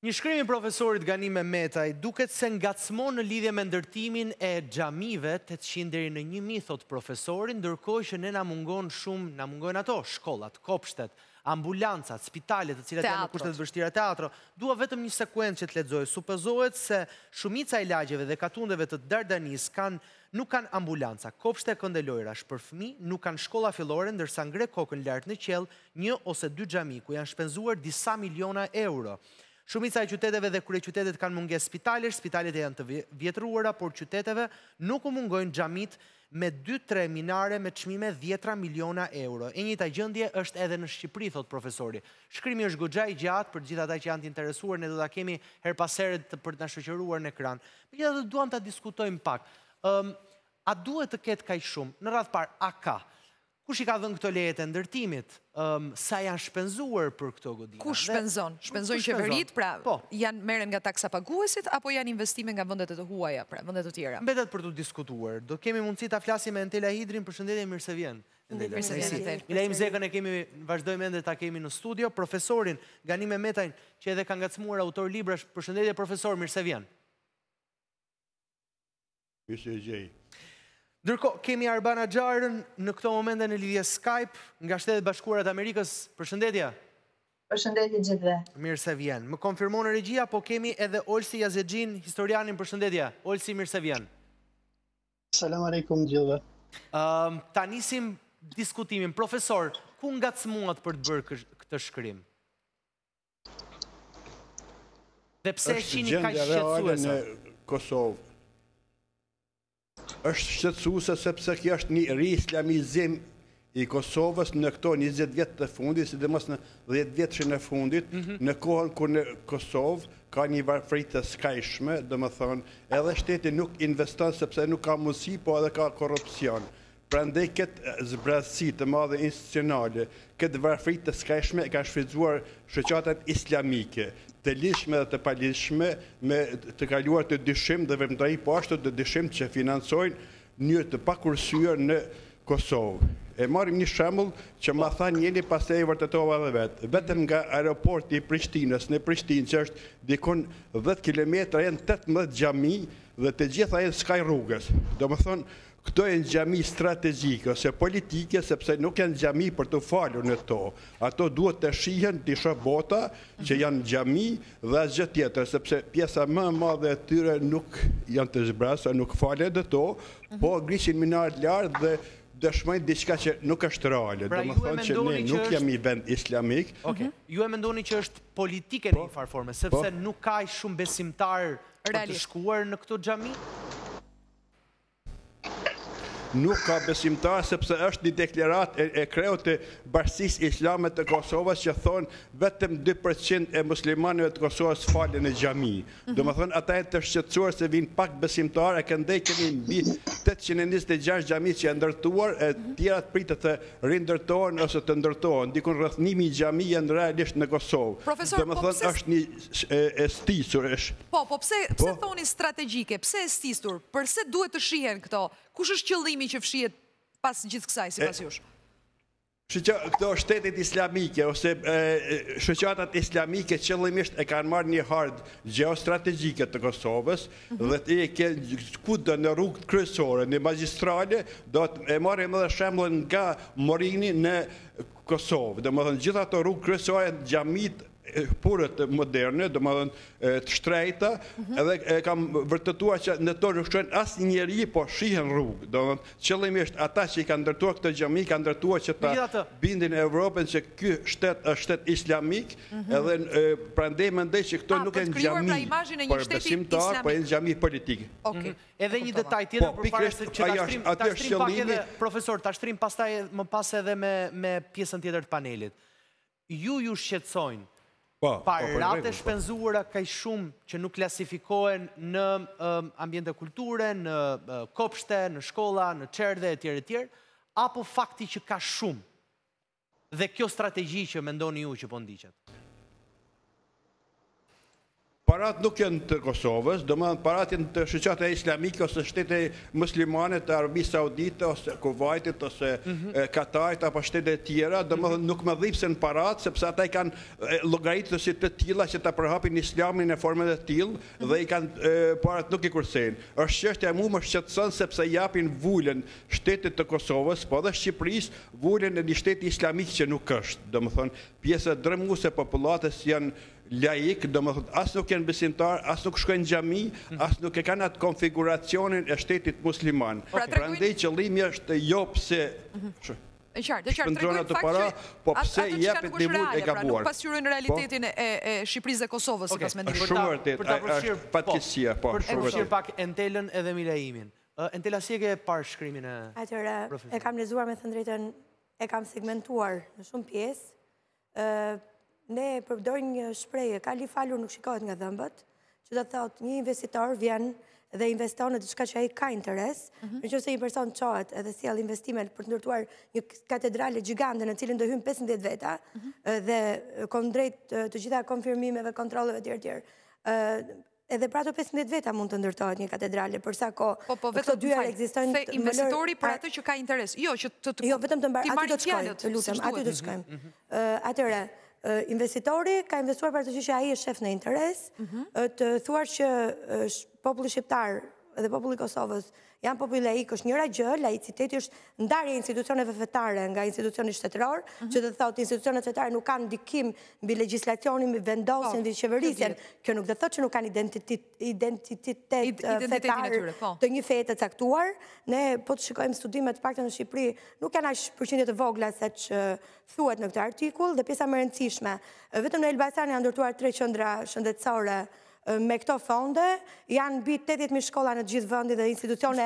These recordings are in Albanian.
Një shkrim i profesorit Gani Mehmetaj duket se ngacmon në lidhje me ndërtimin e xhamive 800 deri në 1000, thot profesori, ndërkohë që ne na mungojnë ato, shkollat, kopshtet, ambulancat, spitalet, të cilat janë në kushte të vështira, teatro. Dua vetëm një sekuencë që të lexoj. Supozohet se shumica e lagjeve dhe katundeve të Dardanis nuk kanë ambulanca, kopshte këndelojrash për fëmijë, nuk kanë shkolla fillore, ndërsa ngre kokën lart në qell 1 ose 2 xhami ku janë shpenzuar disa miliona euro. Shumica e qyteteve dhe kryeqytetet kanë mungesë spitalesh, spitalet janë të vjetruara, por qyteteve nuk u mungojnë xhamit me 2-3 minare me çmime 10 miliona euro. E njëjta gjendje është edhe në Shqipëri, thot profesori. Shkrimi është goxha i gjatë për gjithë ata që janë të interesuar, ne do ta kemi her pas here për të na shoqëruar në ekran. Megjithatë duam ta diskutojmë pak. A duhet të ketë kaq shumë? Në radhë parë, a ka? Kush i ka dhënë këto leje të ndërtimit? Sa janë shpenzuar për këto godina? Kush shpenzon? Shpenzojnë qeverit, pra janë merren nga taksa paguesit, apo janë investime nga vendet e të huaja, pra vendet të tjera? Mbetet për të diskutuar. Do kemi mundësi ta flasim me Entela Hidrin, përshëndetje, mirë se vjen. Ilajm Zekën e kemi, vazhdojmë ende ta kemi në studio, profesorin Gani Mehmetajn, që edhe ka ngacmuar autor librash. Përshëndetje profesor, mirë se vjen. Mirë se gjej. Ndërkohë, kemi Arbana Xharën në këto momente në lidhje Skype nga Shtetet Bashkuara të Amerikës. Përshëndetje. Përshëndetje gjithëve. Mirë se vjen. Më konfirmon në regjia, po kemi edhe Olsi Yazexhin, historianin. Përshëndetje. Olsi, mirë se vjen. Salam aleikum gjithëve. Ta nisim diskutimin. Profesor, ku ngacmuat për të bërë këtë shkrim? Dhe pse e qini kaq shqetësuese? Në Kosovë është shqetësuese sepse kjo është një ri-islamizim i Kosovës në këto 20 vjet të fundit, sidomos në 10 vjetëshin e fundit, në kohën kur në Kosovë ka një varfëri të skajshme, domethënë edhe shteti nuk investon sepse nuk ka mundësi, po edhe ka korrupsion. Prandaj këtë zbrazësi të madhe institucionale, këtë varfëri të skajshme ka shfrytzuar shoqatat islamike, të lishme dhe të palishme, me të kaluar të dyshim dhe vëmëtari po ashtu të dyshim që financojnë njërë të pakursyer në Kosovë. E marim një shembull që ma tha njëri pas e i vërtetova dhe vetë. Vetëm nga aeroporti i Prishtinës, në Prishtinë që është dikun 10 km, janë 18 xhami dhe të gjitha janë skaj rrugës. Do më thonë, këto janë xhami strategjike ose politike, sepse nuk janë xhami për të falur në to. Ato duhet të shihen të shoh bota që janë xhami dhe asgjë tjetër, sepse pjesa më e madhe e tyre nuk janë të zbrasura, nuk falen dhe to, po grishin minaret lart dhe dëshmojnë diçka që nuk është reale. Pra, domethënë që ne nuk jam i vend islamik. Ju e mendoni që është politike në një farë forme, sepse nuk ka shumë besimtar për të shkuar në këto xhami? Nuk ka besimtar sepse është një deklarat e kreu të Bashkisë Islame të Kosovës që thonë vetëm 2% e muslimanëve të Kosovës falen në xhami. Domethënë ata janë të shqetësuar se vinë pak besimtar, e këndej kemi mbi 826 xhami që janë ndërtuar, e tjerat pritet të rindërtohen ose të ndërtohen. Dikun rreth 1000 xhami janë realisht në Kosovë. Domethënë është një e stisur është. Po pse thoni strategjike? Pse e stisur? Përse duhet të shihen këto? Kush është qëllimi që fshihet pas gjithë kësaj, sipas jush? Këto shtetet islamike ose shoqatat islamike qëllimisht e kanë marrë një hartë geostrategjike të Kosovës dhe kudo në rrugët kryesore, në magjistrale, do të marrim edhe shembull nga Morini në Kosovë. Domethënë gjithë ato rrugë kryesore, xhamit purët moderne, domethënë të shtrejta, edhe kam vërtetuar që në to nuk shkojnë asnjë njeri, po shihen rrugë. Domethënë qëllimisht ata që i kanë ndërtuar këtë xhami kanë ndërtuar që ta bindin Evropën që ky shtet është shtet islamik, edhe prandaj mendoj që këto nuk janë xhami për besimtar, po janë xhami politik. Edhe një detaj tjetër përpara se që ta shtrim pak edhe profesor, ta shtrim pastaj më pas edhe me pjesën tjetër të panelit. Ju shqetësojnë parate shpenzuara kaq shumë që nuk klasifikohen në ambiente kulture, në kopshte, në shkolla, në çerdhe etj, apo fakti që ka shumë dhe kjo strategji që mendoni ju që po ndiqet? parat nuk janë të Kosovës, domethënë parat janë të shoqata islamike ose shtete muslimane të Arabisë Saudite ose Kuvajtit ose Katarit apo shtete tjera, domethënë nuk më dhipsen parat sepse ata i kanë llogaritur si të tilla që ta përhapin islamin në forma të tillë dhe i kanë parat nuk i kursejnë. Është çështja mua më shqetëson sepse japin vulën shtetit të Kosovës, po dhe Shqipërisë vulën në një shtet islamik që nuk është. Domethënë pjesa dremuese e popullatës janë laik, domethënë as nuk janë besimtar, as nuk shkojnë në xhami, as nuk e kanë atë konfiguracionin e shtetit musliman. Prandaj qëllimi është jo pse shpëndron ato para, po pse i japet nivel e gabuar. Nuk pasqyrojnë realitetin e Shqipërisë dhe Kosovës sipas mendimit. Shumë vërtet, është fatkeqësia, po. Për të përfshirë pak Entelën edhe Milaimin. Entela, si e ke parë shkrimin e profesorit? E kam lexuar, me thënë drejtën, e kam segmentuar në shumë pjesë. Ne përdorim një shprehje, kali falur nuk shikohet nga dhëmbët, që do të thotë një investitor vjen dhe investon në diçka që ai ka interes, nëse një person çohet edhe sjell investime për të ndërtuar një katedrale gjigande në cilën do hyjnë 15 veta dhe kundrejt të gjitha konfirmimeve, kontrolleve etj. Edhe pra ato 15 veta mund të ndërtohet një katedrale, përsa këto dy herë ekzistojnë të investitori për atë që ka interes. Jo, vetëm të mbarë, aty do të shkojmë, të lutem, aty do të shkojmë. Atëre, investitori ka investuar për të që ai është shef në interes, të thuar që populli shqiptar dhe populli Kosovës janë popull laik është njëra gjë, laiciteti është ndarje e institucioneve fetare nga institucioni shtetëror, që të thotë institucionet fetare nuk kanë ndikim mbi legjislacionin, mbi vendosjen, mbi qeverisjen. Kjo nuk do të thotë që nuk kanë identitet fetar të një feje të caktuar. Ne po të shikojmë studimet të paktën në Shqipëri, nuk kanë aq përqindje të vogla se që thuhet në këtë artikull, dhe pjesa më e rëndësishme. Vetëm në Elbasan janë ndërtuar 3 qendra shëndetësore me këto fonde, janë mbi 80.000 shkolla në gjithë vendin dhe institucione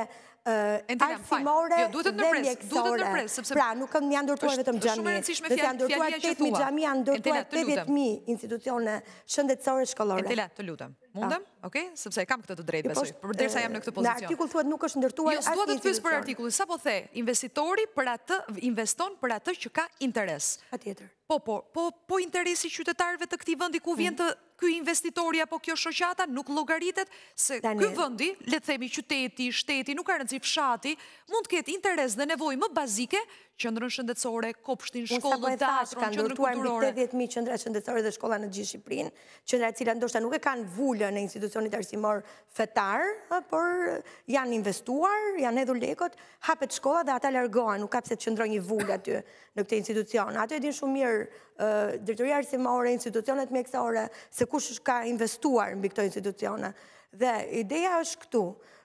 arsimore dhe mjekësore. Pra, nuk janë ndërtuar vetëm xhami. Dhe janë ndërtuar 8.000 xhami, janë ndërtuar 80.000 institucione shëndetësore shkollore. Entela, të lutem. Mundem? Okej, sepse kam këtë të drejtë besoj. Përderisa jam në këtë pozicion. Në artikull thuhet nuk është ndërtuar asnjë institucion. Jo, s'dua të pyes për artikullin. Sa po the, investitori për atë investon për atë që ka interes. Patjetër. Po interesi qytetarëve të këtij vendi ku vjen të ky investitori apo kjo shoqata nuk llogaritet se ky vendi, le të themi qyteti, shteti, nuk ka rëndësi fshati, mund të ketë interes dhe nevojë më bazike, qendrën shëndetësore, kopshtin, shkollën, teatrin, qendrën kulturore. 80.000 qendra shëndetësore dhe shkolla në gjithë Shqipërinë, qendra të cilat ndoshta nuk e kanë vulën në institucionit arsimor fetar, por janë investuar, janë hedhur lekët, hapet shkolla dhe ata largohen, nuk ka pse të qëndrojë një vulë aty në këtë institucion. Ato e din shumë mirë drejtoria arsimore, institucionet mjekësore, se kush ka investuar mbi këto institucione. Dhe ideja është këtu.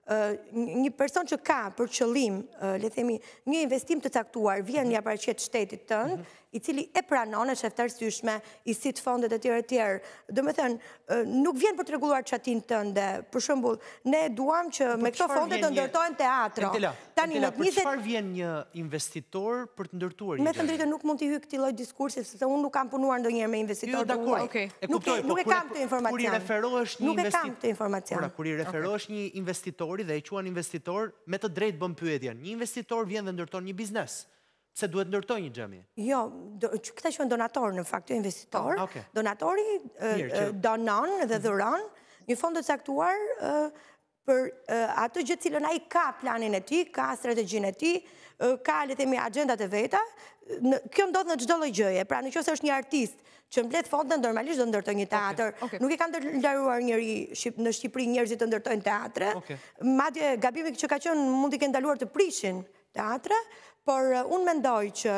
Një person që ka për qëllim, le themi, një investim të caktuar, vjen një paraqet shtetit tënd, i cili e pranon, e sheftarësyshme, i sit fondet e tjerë. Do me thënë, nuk vjen për të rregulluar çatin tënde. Për shembull, ne duam që me këto fonde të ndërtohen teatro. Entela, për çfarë vjen një investitor për të ndërtuar një? Me të drejtën nuk mund t'i hyj këtij lloj diskursi, sepse unë nuk kam punuar ndonjëherë me investitor të huaj. Nuk e kam këtë informacion. Kur i referohesh një Nuk e kam këtë informacion. Kur i referohesh një investitori dhe e quan investitor, me të drejtë bën pyetjen. Një investitor vjen dhe ndërton një biznes. Se duhet ndërtoj një xhami? Jo, këta quhen donator në fakt, jo investitor. Donatori donon dhe dhuron një fond të caktuar për atë gjë cilën ai ka planin e tij, ka strategjinë e tij, ka le të themi agjendat e veta. Kjo ndodh në çdo lloj gjëje. Pra nëse është një artist që mbledh fonde, normalisht do ndërtojë një teatr. Nuk e kanë ndaluar në Shqipëri njerëzit të ndërtojnë teatre. Madje gabimi që ka qenë mund t'i kenë ndaluar të prishin teatre. Por unë mendoj që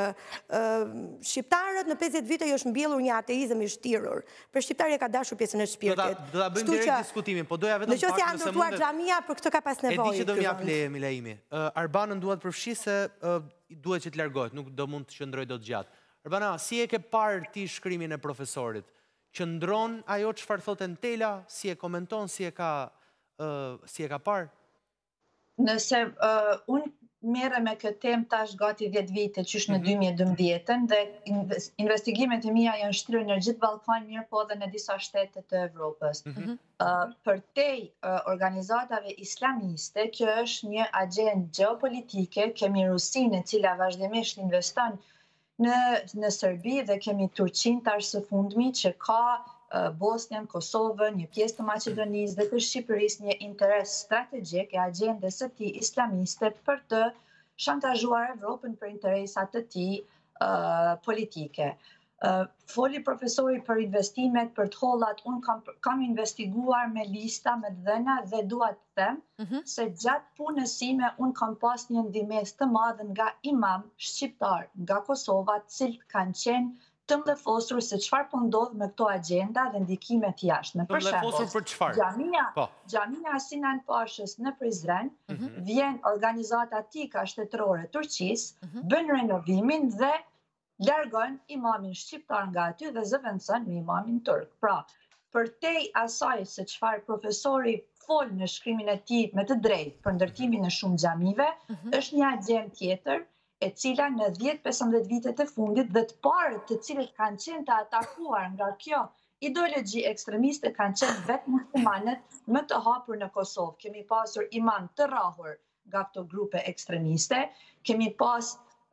shqiptarët në 50 vite i është mbjellur një ateizëm i shtirur. Për shqiptarë ka dashur pjesën e shpirtit. Do ta bëjmë direkt diskutimin, po doja vetëm nëse janë ndërtuar xhamia, për këtë ka pas nevojë. E di që do m'jap leje Milaimi. Arbanën duhet përfshi se duhet që të largohet, nuk do mund të qëndroj dot gjatë. Arbana, si e ke parë ti shkrimin e profesorit? Qëndron ajo çfarë thotë Entela, si e komenton, si e ka parë? Nëse unë merre me këtë temë tash gati 10 vite, qysh në 2012, dhe investigimet e mia janë shtryrë në gjithë Ballkanin, mirë po edhe në disa shtete të Evropës. Për te organizatave islamiste, kjo është një agjendë geopolitike, kemi Rusinë e cila vazhdimisht investon në Serbi dhe kemi Turqinë tash së fundmi që ka Bosnjën, Kosovën, një pjesë të Maqedonisë dhe të Shqipërisë një interes strategjik e agjendës së tij islamiste për të shantazhuar Evropën për interesat të tij politike. Foli profesori për investimet, për të hollat, unë kam investiguar me lista, me dhëna dhe dua të them se gjatë punës sime unë kam pas një ndihmës të madhe nga imam shqiptar nga Kosova, të cilët kanë qenë të mbledhosur se çfarë po ndodh me këto agjenda dhe ndikimet jashtme. Për çfarë? Xhamia Sinan Pashës në Prizren vjen organizata tika shtetërore Turqisë, bën renovimin dhe largon imamin shqiptar nga aty dhe zëvendëson me imamin turk. Pra, përtej asaj se çfarë profesori fol në shkrimin e tij me të drejtë për ndërtimin e shumë xhamive, është një agjendë tjetër e cila në 10-15 vitet e fundit dhe të parët të cilët kanë qenë të atakuar nga kjo ideologji ekstremiste kanë qenë vetë muslimanët më të hapur në Kosovë. Kemi pasur imam të rrahur nga këto grupe ekstremiste, kemi pas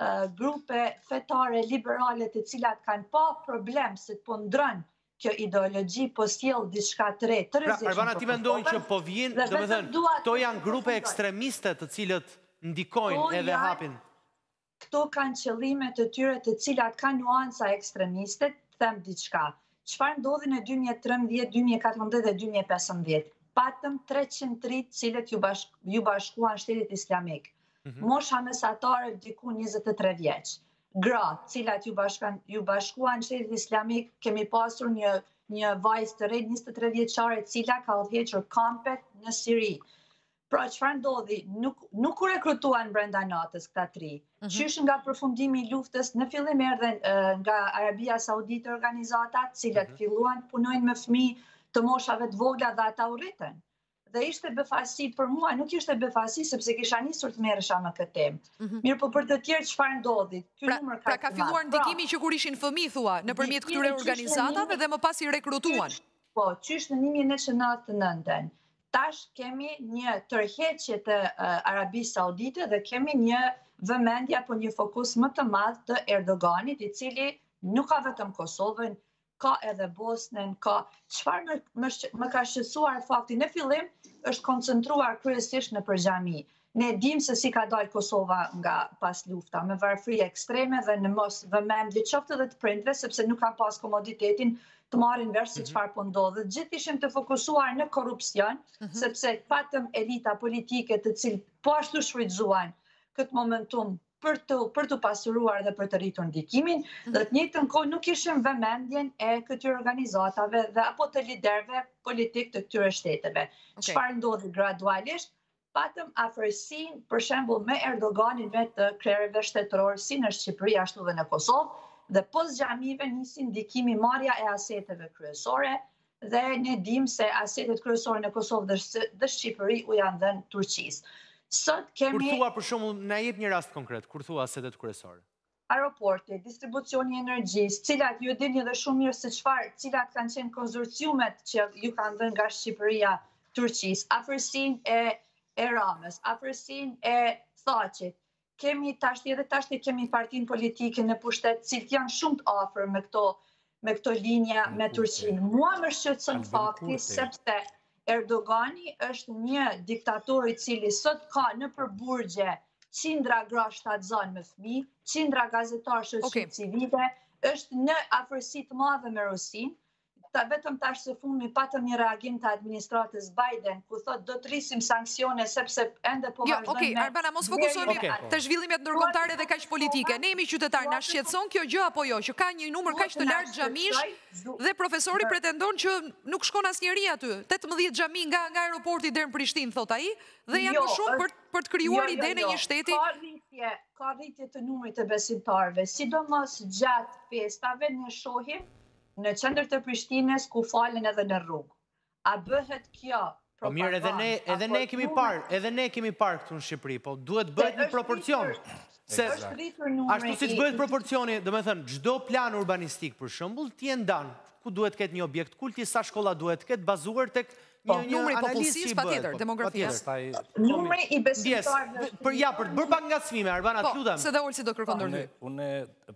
grupe fetare liberale të cilat kanë pa problem se të po ndrën kjo ideologji, po sjell diçka të re, të rrezikshme. Arbana, ti mendon që po vjen, domethënë, këto janë grupe ekstremiste të cilët ndikojnë edhe hapin? Këto kanë qëllime të tyre të cilat kanë nuanca ekstremiste, të them diçka. Çfarë ndodhi në 2013, 2014 dhe 2015? Patëm 303 cilët ju bashkuan Shtetit Islamik. Mosha mesatare diku 23 vjeç. Gra, cilat ju bashkuan Shtetit Islamik, kemi pasur një vajzë të re 23 vjeçare cila ka udhëhequr kampet në Siri. Pra, çfarë ndodhi? Nuk u rekrutuan brenda natës këta tri. Qysh nga përfundimi i luftës, në fillim erdhen nga Arabia Saudite organizatat, cilat filluan të punojnë me fëmijë të moshave të vogla dhe ata u rritën. Dhe ishte befasi për mua, nuk ishte befasi sepse kisha nisur të merresha me këtë temë. Mirë, po për të tjerë çfarë ndodhi? Pra ka filluar ndikimi që kur ishin fëmijë thua, nëpërmjet këtyre organizatave dhe më pas i rekrutuan. Po, qysh në 1999-ën. Tash kemi një tërheqje të Arabisë Saudite dhe kemi një vëmendje apo një fokus më të madh të Erdoganit, i cili nuk ka vetëm Kosovën, ka edhe Bosnën, ka çfarë më ka shqetësuar fakti në fillim është koncentruar kryesisht në xhami. Ne dim se si ka dalë Kosova nga pas lufta, me varfëri ekstreme dhe në mos vëmendje qoftë edhe të prindve, sepse nuk kanë pas komoditetin të marrin vesh se çfarë po ndodh. Gjithë ishim të fokusuar në korrupsion, sepse patëm elita politike të cilët po ashtu shfrytzuan këtë momentum për të pasuruar dhe për të rritur ndikimin, dhe të njëjtën kohë nuk ishim vëmendjen e këtyre organizatave dhe apo të liderëve politik të këtyre shteteve. Çfarë ndodhi gradualisht? Patëm afërsinë, për shembull, me Erdoganin me të krerëve shtetëror si në Shqipëri ashtu dhe në Kosovë, dhe pos xhamive nisi ndikimi marrja e aseteve kryesore dhe ne dim se asetet kryesore në Kosovë dhe Shqipëri u janë dhënë Turqisë. Sot kemi... Kur thua, për shembull, na jep një rast konkret, kur thua asetet kryesore? Aeroporti, distribucioni i energjisë, cilat ju dini dhe shumë mirë se çfarë, cilat kanë qenë konsorciumet që ju kanë dhënë nga Shqipëria Turqisë, afërsinë e Ramës, afërsinë e Thaqit. Kemi tashti kemi partinë politike në pushtet, cilët janë shumë të afër me këto linja me Turqinë. Mua më shqetëson fakti sepse Erdogani është një diktator i cili sot ka në përburgje qindra gra shtatzan me fëmijë, qindra gazetarë shoqëri civile, është në afërsi të madhe me Rusinë. Vetëm tash së fundmi patëm një reagim të administratës Biden, ku thot do të rrisim sanksione sepse ende po vazhdojnë me... Arbana, mos fokusohemi të zhvillimet ndërkombëtare dhe kaq politike. Ne jemi qytetarë, na shqetëson kjo gjë apo jo, që ka një numër kaq të lartë xhamish dhe profesori pretendon që nuk shkon asnjëri aty. 18 xhami nga aeroporti deri në Prishtinë, thot ai, dhe janë më shumë për të krijuar idenë e një shteti. Ka rritje të numrit të besimtarëve, sidomos gjatë festave ne shohim në qendër të Prishtinës ku falen edhe në rrugë. A bëhet kjo propagandë? Po mirë, edhe ne kemi parë këtu në Shqipëri, po duhet bëhet një proporcion. Ashtu siç bëhet proporcioni, domethënë çdo plan urbanistik për shembull t'je ndan ku duhet ketë një objekt kulti, sa shkolla duhet ketë bazuar tek një analizë që patjetër, demografia. Numri i besimtarëve. Për të bërë pak ngacmime, Arbana, të lutem. Se dhe Olsi do kërkon ndërhyj. Unë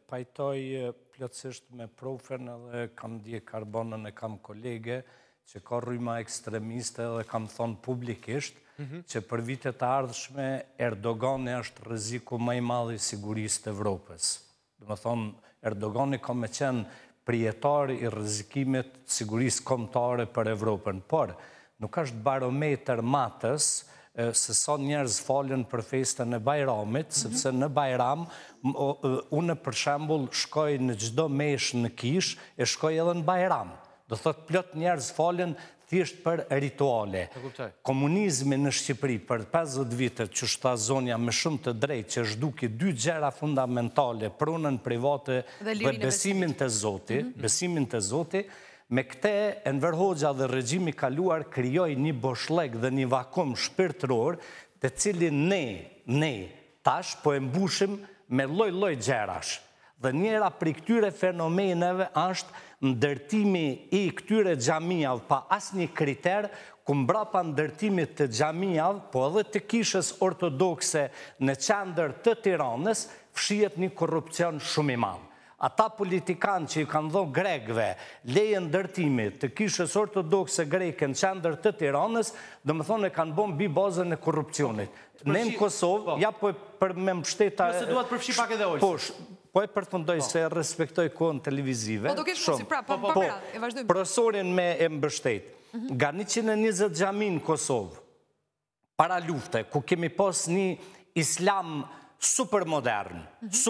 pajtoj plotësisht me profen edhe kam dje karbonën e kam kolege që ka rryma ekstremiste dhe kam thonë publikisht që për vitet të ardhshme Erdogani është rreziku më i madh i sigurisë të Evropës. Do të thonë, Erdogani ka me qenë prijetar i rrezikimit të sigurisë kombëtare për Evropën, por nuk është barometer matës se sa njerëz falen për festën e Bajramit, sepse në Bajram, unë për shembull shkoj në çdo mesh në kish, e shkoj edhe në Bajram. Do thot plot njerëz falen thjesht për rituale. Komunizmi në Shqipëri për 50 vite që shta zonja me shumë të drejtë që zhduki dy gjëra fundamentale, pronën private dhe besimin të Zoti, me këte Enver Hoxha dhe regjimi kaluar krijoi një boshllëk dhe një vakum shpirtëror, të cilin ne tash po e mbushim me lloj-lloj gjërash. Dhe njëra prej këtyre fenomeneve është ndërtimi i këtyre xhamijave pa asnjë kriter, ku mbrapa ndërtimit të xhamijave, po edhe të kishës ortodokse në qendër të Tiranës, fshihet një korrupsion shumë i madh. Ata politikanë që i kanë dhënë grekëve leje ndërtimi të kishës ortodokse greke në qendër të Tiranës, domethënë e kanë bën mbi bazën e korrupsionit. Ne në Kosovë, ja po për me mbështeta... Nëse duhet përfshi pak edhe Olsi. Po e përfundoj se respektoj kohën televizive. Po do kesh mos i prapë, po e vazhdojmë. Profesorin me e mbështet. Nga 120 xhami në Kosovë, para lufte, ku kemi pas një islam supermodern,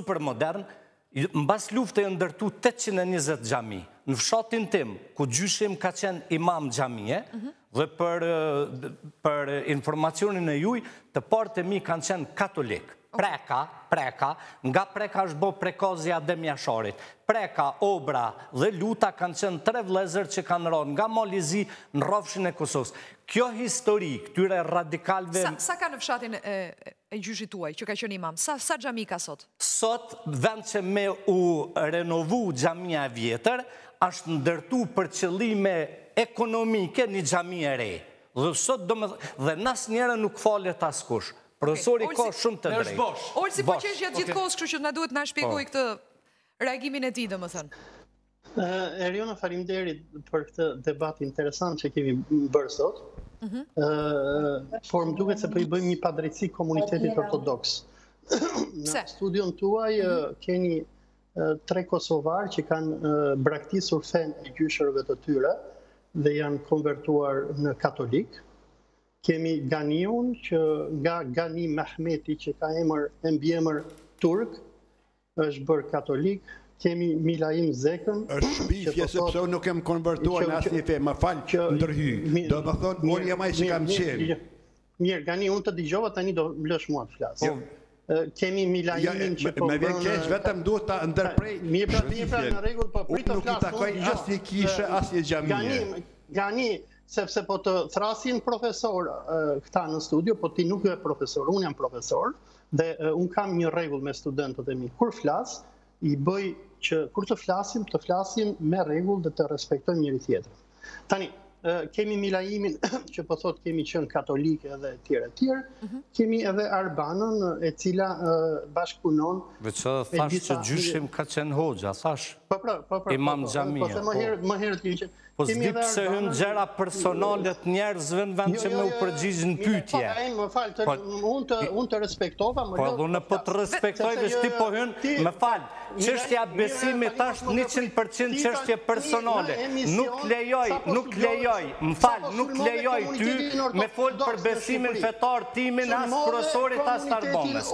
mbas lufte e ndërtu 820 xhami. Në fshatin tim, ku gjyshim ka qenë imam xhamie, dhe për informacionin e juj, të partë e mi kanë qenë katolik. Preka, nga Preka është bo Prekozja dhe Mjasharit. Preka, Obra dhe Luta kanë qenë 3 vëllezër që kanë rënë nga Malizi në rrafshin e Kosovës. Kjo histori, këtyre radikalve... Sa ka në fshatin e gjyshit tuaj, që ka qenë imam? Sa xhami ka sot? Sot, vend që me u renovu xhamia e vjetër, është ndërtu për qëllime ekonomike një xhami e re. Dhe nas njëre nuk falet askush. Profesori ka shumë të drejtë. Olsi po qesh gjatë gjithë kohës, kështu që na duhet na shpjegoj këtë reagimin e tij, domethënë. Eriona, faleminderit për këtë debat interesant që kemi bërë sot. Por më duket se po i bëjmë një padrejtësi komunitetit ortodoks. Në studion tuaj keni 3 kosovarë që kanë braktisur fenë e gjyshërve të tyre dhe janë konvertuar në katolik. Kemi Ganiun, që nga Gani Mehmeti, që ka emër turk, është bërë katolik. Kemi Milaim Zekën. është shpifje sepse unë nuk kem konvertuar në asnjë fe, më fal që ndërhy. Do të thonë, unë jam ai që kam qenë. Mirë, Gani, unë të dëgjova, tani do lësh mua të flas. Kemi Milaimin që po me vjen keq, vetëm duhet ta ndërprej. Mirë, në rregull, po prit të flas. Nuk i takoj asnjë kishe, asnjë xhamie. Gani, sepse po të thrasin profesor këta në studio, po ti nuk je profesor, unë jam profesor, dhe unë kam një rregull me studentët e mi. Kur flas, i bëj që kur të flasim me rregull dhe të respektojmë njëri tjetrin. Tani, kemi Milaimin, që po thot kemi qenë katolike dhe tjerë. Kemi edhe Arbanën, e cila bashkëpunon... Veçë thash që gjyshim ka qenë Hoxha, thash imam xhamia. Më herët kemi qenë... Po s'di pse hyn gjëra personale të njerëzve në vend që me u përgjigj në pyetje. Më fal, unë të respektova, më lë. Po unë po të respektoj dhe ti po hyn, më fal. Çështja e besimit është 100% çështje personale. Nuk lejoj, më fal, nuk lejoj ty me fol për besimin fetar timin as profesorit as Arbonës.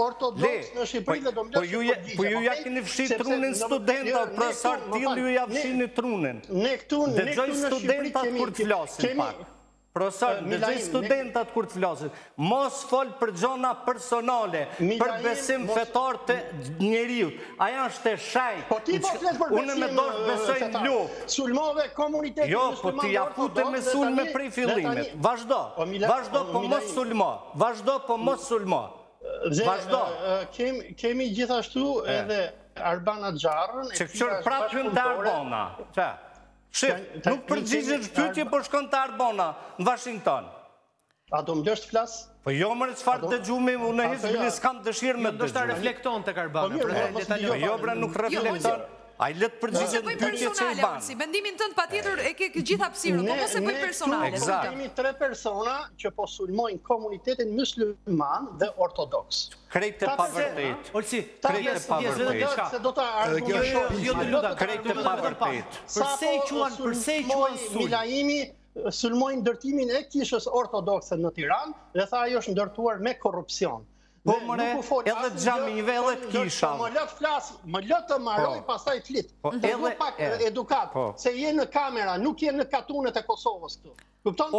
Po ju ja keni fshit trunin studentat, profesor Till ju ja fshini trunin. Dëgjoj studentat kur të flasin pak. Profesor, dëgjoj studentat kur të flasin. Mos fol për gjona personale, për besim fetar të njeriut. Aja është e shajt. Po ti po flet për besim. Unë me dosh besoj në luftë. Sulmove komunitetin. Jo, po ti ja fute me sulme prej fillimit. Vazhdo, po mos sulmo. Vazhdo, po mos sulmo. Vazhdo. Kemi gjithashtu edhe Arbana Xharrën. Që këshur prapë hyn të Arbana. Shif, nuk përgjigjet pyetje, po shkon të Arbana, në Washington. A do më dështë flasë? Po jo mërë qëfar të gjumi, unë e hizbili s'kam dëshirë me të ndoshta reflekton të Karbana. Jo, bre, nuk reflekton. A i letë përgjigje në pyetje që i banë. Mendimin tënd patjetër e ke gjitha hapësirën, po mos e bëj personale. Ne kemi 3 persona që po sulmojnë komunitetin musliman dhe ortodoks. Krejt e pavërtet. Olsi, krejt e pavërtet. Se do të argumentojnë. Krejt e pavërtet. Përse i quan sulm? Milaimi sulmojnë ndërtimin e kishës ortodokse në Tiranë dhe tha ajo është ndërtuar me korrupsion. Po mëre, edhe gjamive, edhe të kisha. Më lëtë flasë, më lëtë të maroj, pastaj flitë. Edhe pak edukat, se je në kamera, nuk je në katunet e Kosovës këtu. Kupton?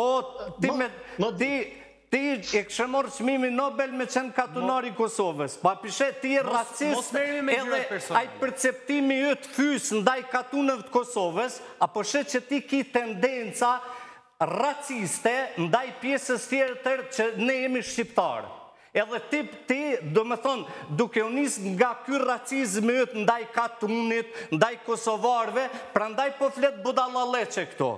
Ti e kështë morë çmimin Nobel me qenë katunari Kosovës. Pa pishe ti e racist edhe aj perceptimi jëtë fysë ndaj katunëve të Kosovës, apo she që ti ki tendenca raciste ndaj pjesës tjetër që ne jemi shqiptarë. Edhe ti, do me thonë, duke unis nga ky racizmi jëtë ndaj katunit, ndaj kosovarve, pra ndaj po fletë budalaleqe këto.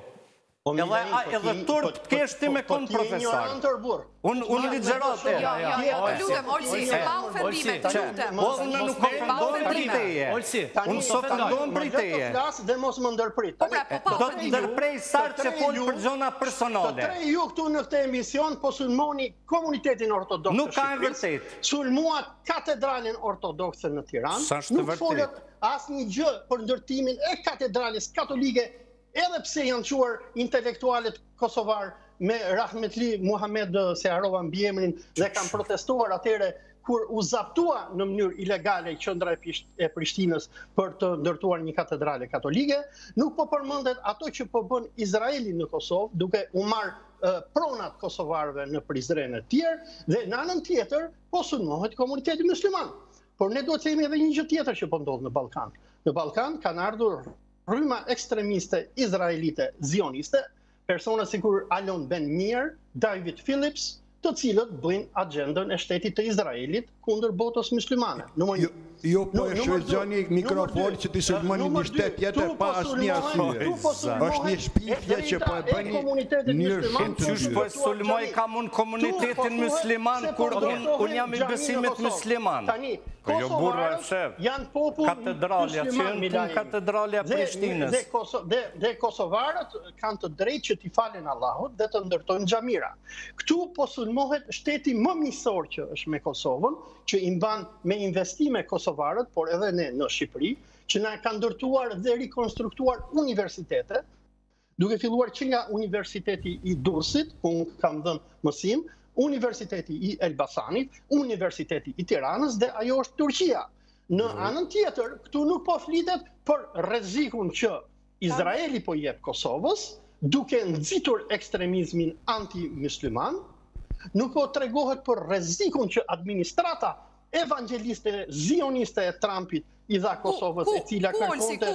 Edhe turp të keshti me konë profesor. Unë ligjerat e. Lutem, Olsi, pa ofendime, të lutem. Unë nuk ofendojnë për i teje. Unë s'ofendojnë për i teje. Dhe mos më ndërprit. Do të ndërprej sarë që folë për gjona personale. Të 3 ju këtu në këtë emision po sulmoni komunitetin ortodoks nuk ka e vërtet. Sulmuat katedralin ortodokse në Tiranë. Nuk folët asë një gjë për ndërtimin e katedralis katolike, edhe pse janë quar intelektualet kosovar me Rahmetli Muhamed Seharova mbi emrin dhe kanë protestuar atyre kur u zaptua në mënyrë ilegale qendra e Prishtinës për të ndërtuar një katedrale katolike, nuk po përmendet ato që po bën Izraeli në Kosovë, duke u marrë pronat kosovarëve në Prizren e tjerë, dhe në anën tjetër po sulmohet komuniteti musliman. Por ne duhet të themi edhe një gjë tjetër që po ndodh në Ballkan. Në Ballkan kanë ardhur rryma ekstremiste izraelite zioniste, persona sikur Alon Ben Mir, David Phillips, të cilët bëjnë agendën e shtetit të Izraelit kundër botës muslimane. Jo, po e shërzoni mikrofoni që t'i sulmoni një shtet tjetër pa asë një asyje. është një shpifje që po e bëni njërë shumë të Qysh po e sulmoj kam unë komunitetin musliman kur unë jam i besimit musliman. Jo burra e shef. Janë popull katedralja, që janë pun katedralja Prishtinës. Dhe kosovarët kanë të drejtë që t'i falen Allahut dhe të ndërtojnë xhamira. Këtu po sulmohet shteti më miqësor që është me Kosovën, që i mban me investime kosovarët, por edhe ne në Shqipëri, që na kanë ndërtuar dhe rikonstruktuar universitete, duke filluar që nga Universiteti i Durrësit, ku unë kam dhënë mësim, Universiteti i Elbasanit, Universiteti i Tiranës dhe ajo është Turqia. Në anën tjetër, këtu nuk po flitet për rrezikun që Izraeli po jep Kosovës, duke nxitur ekstremizmin anti-musliman, nuk po tregohet për rrezikun që administrata evangeliste zioniste e Trumpit i dha Kosovës, e cila kërkonte.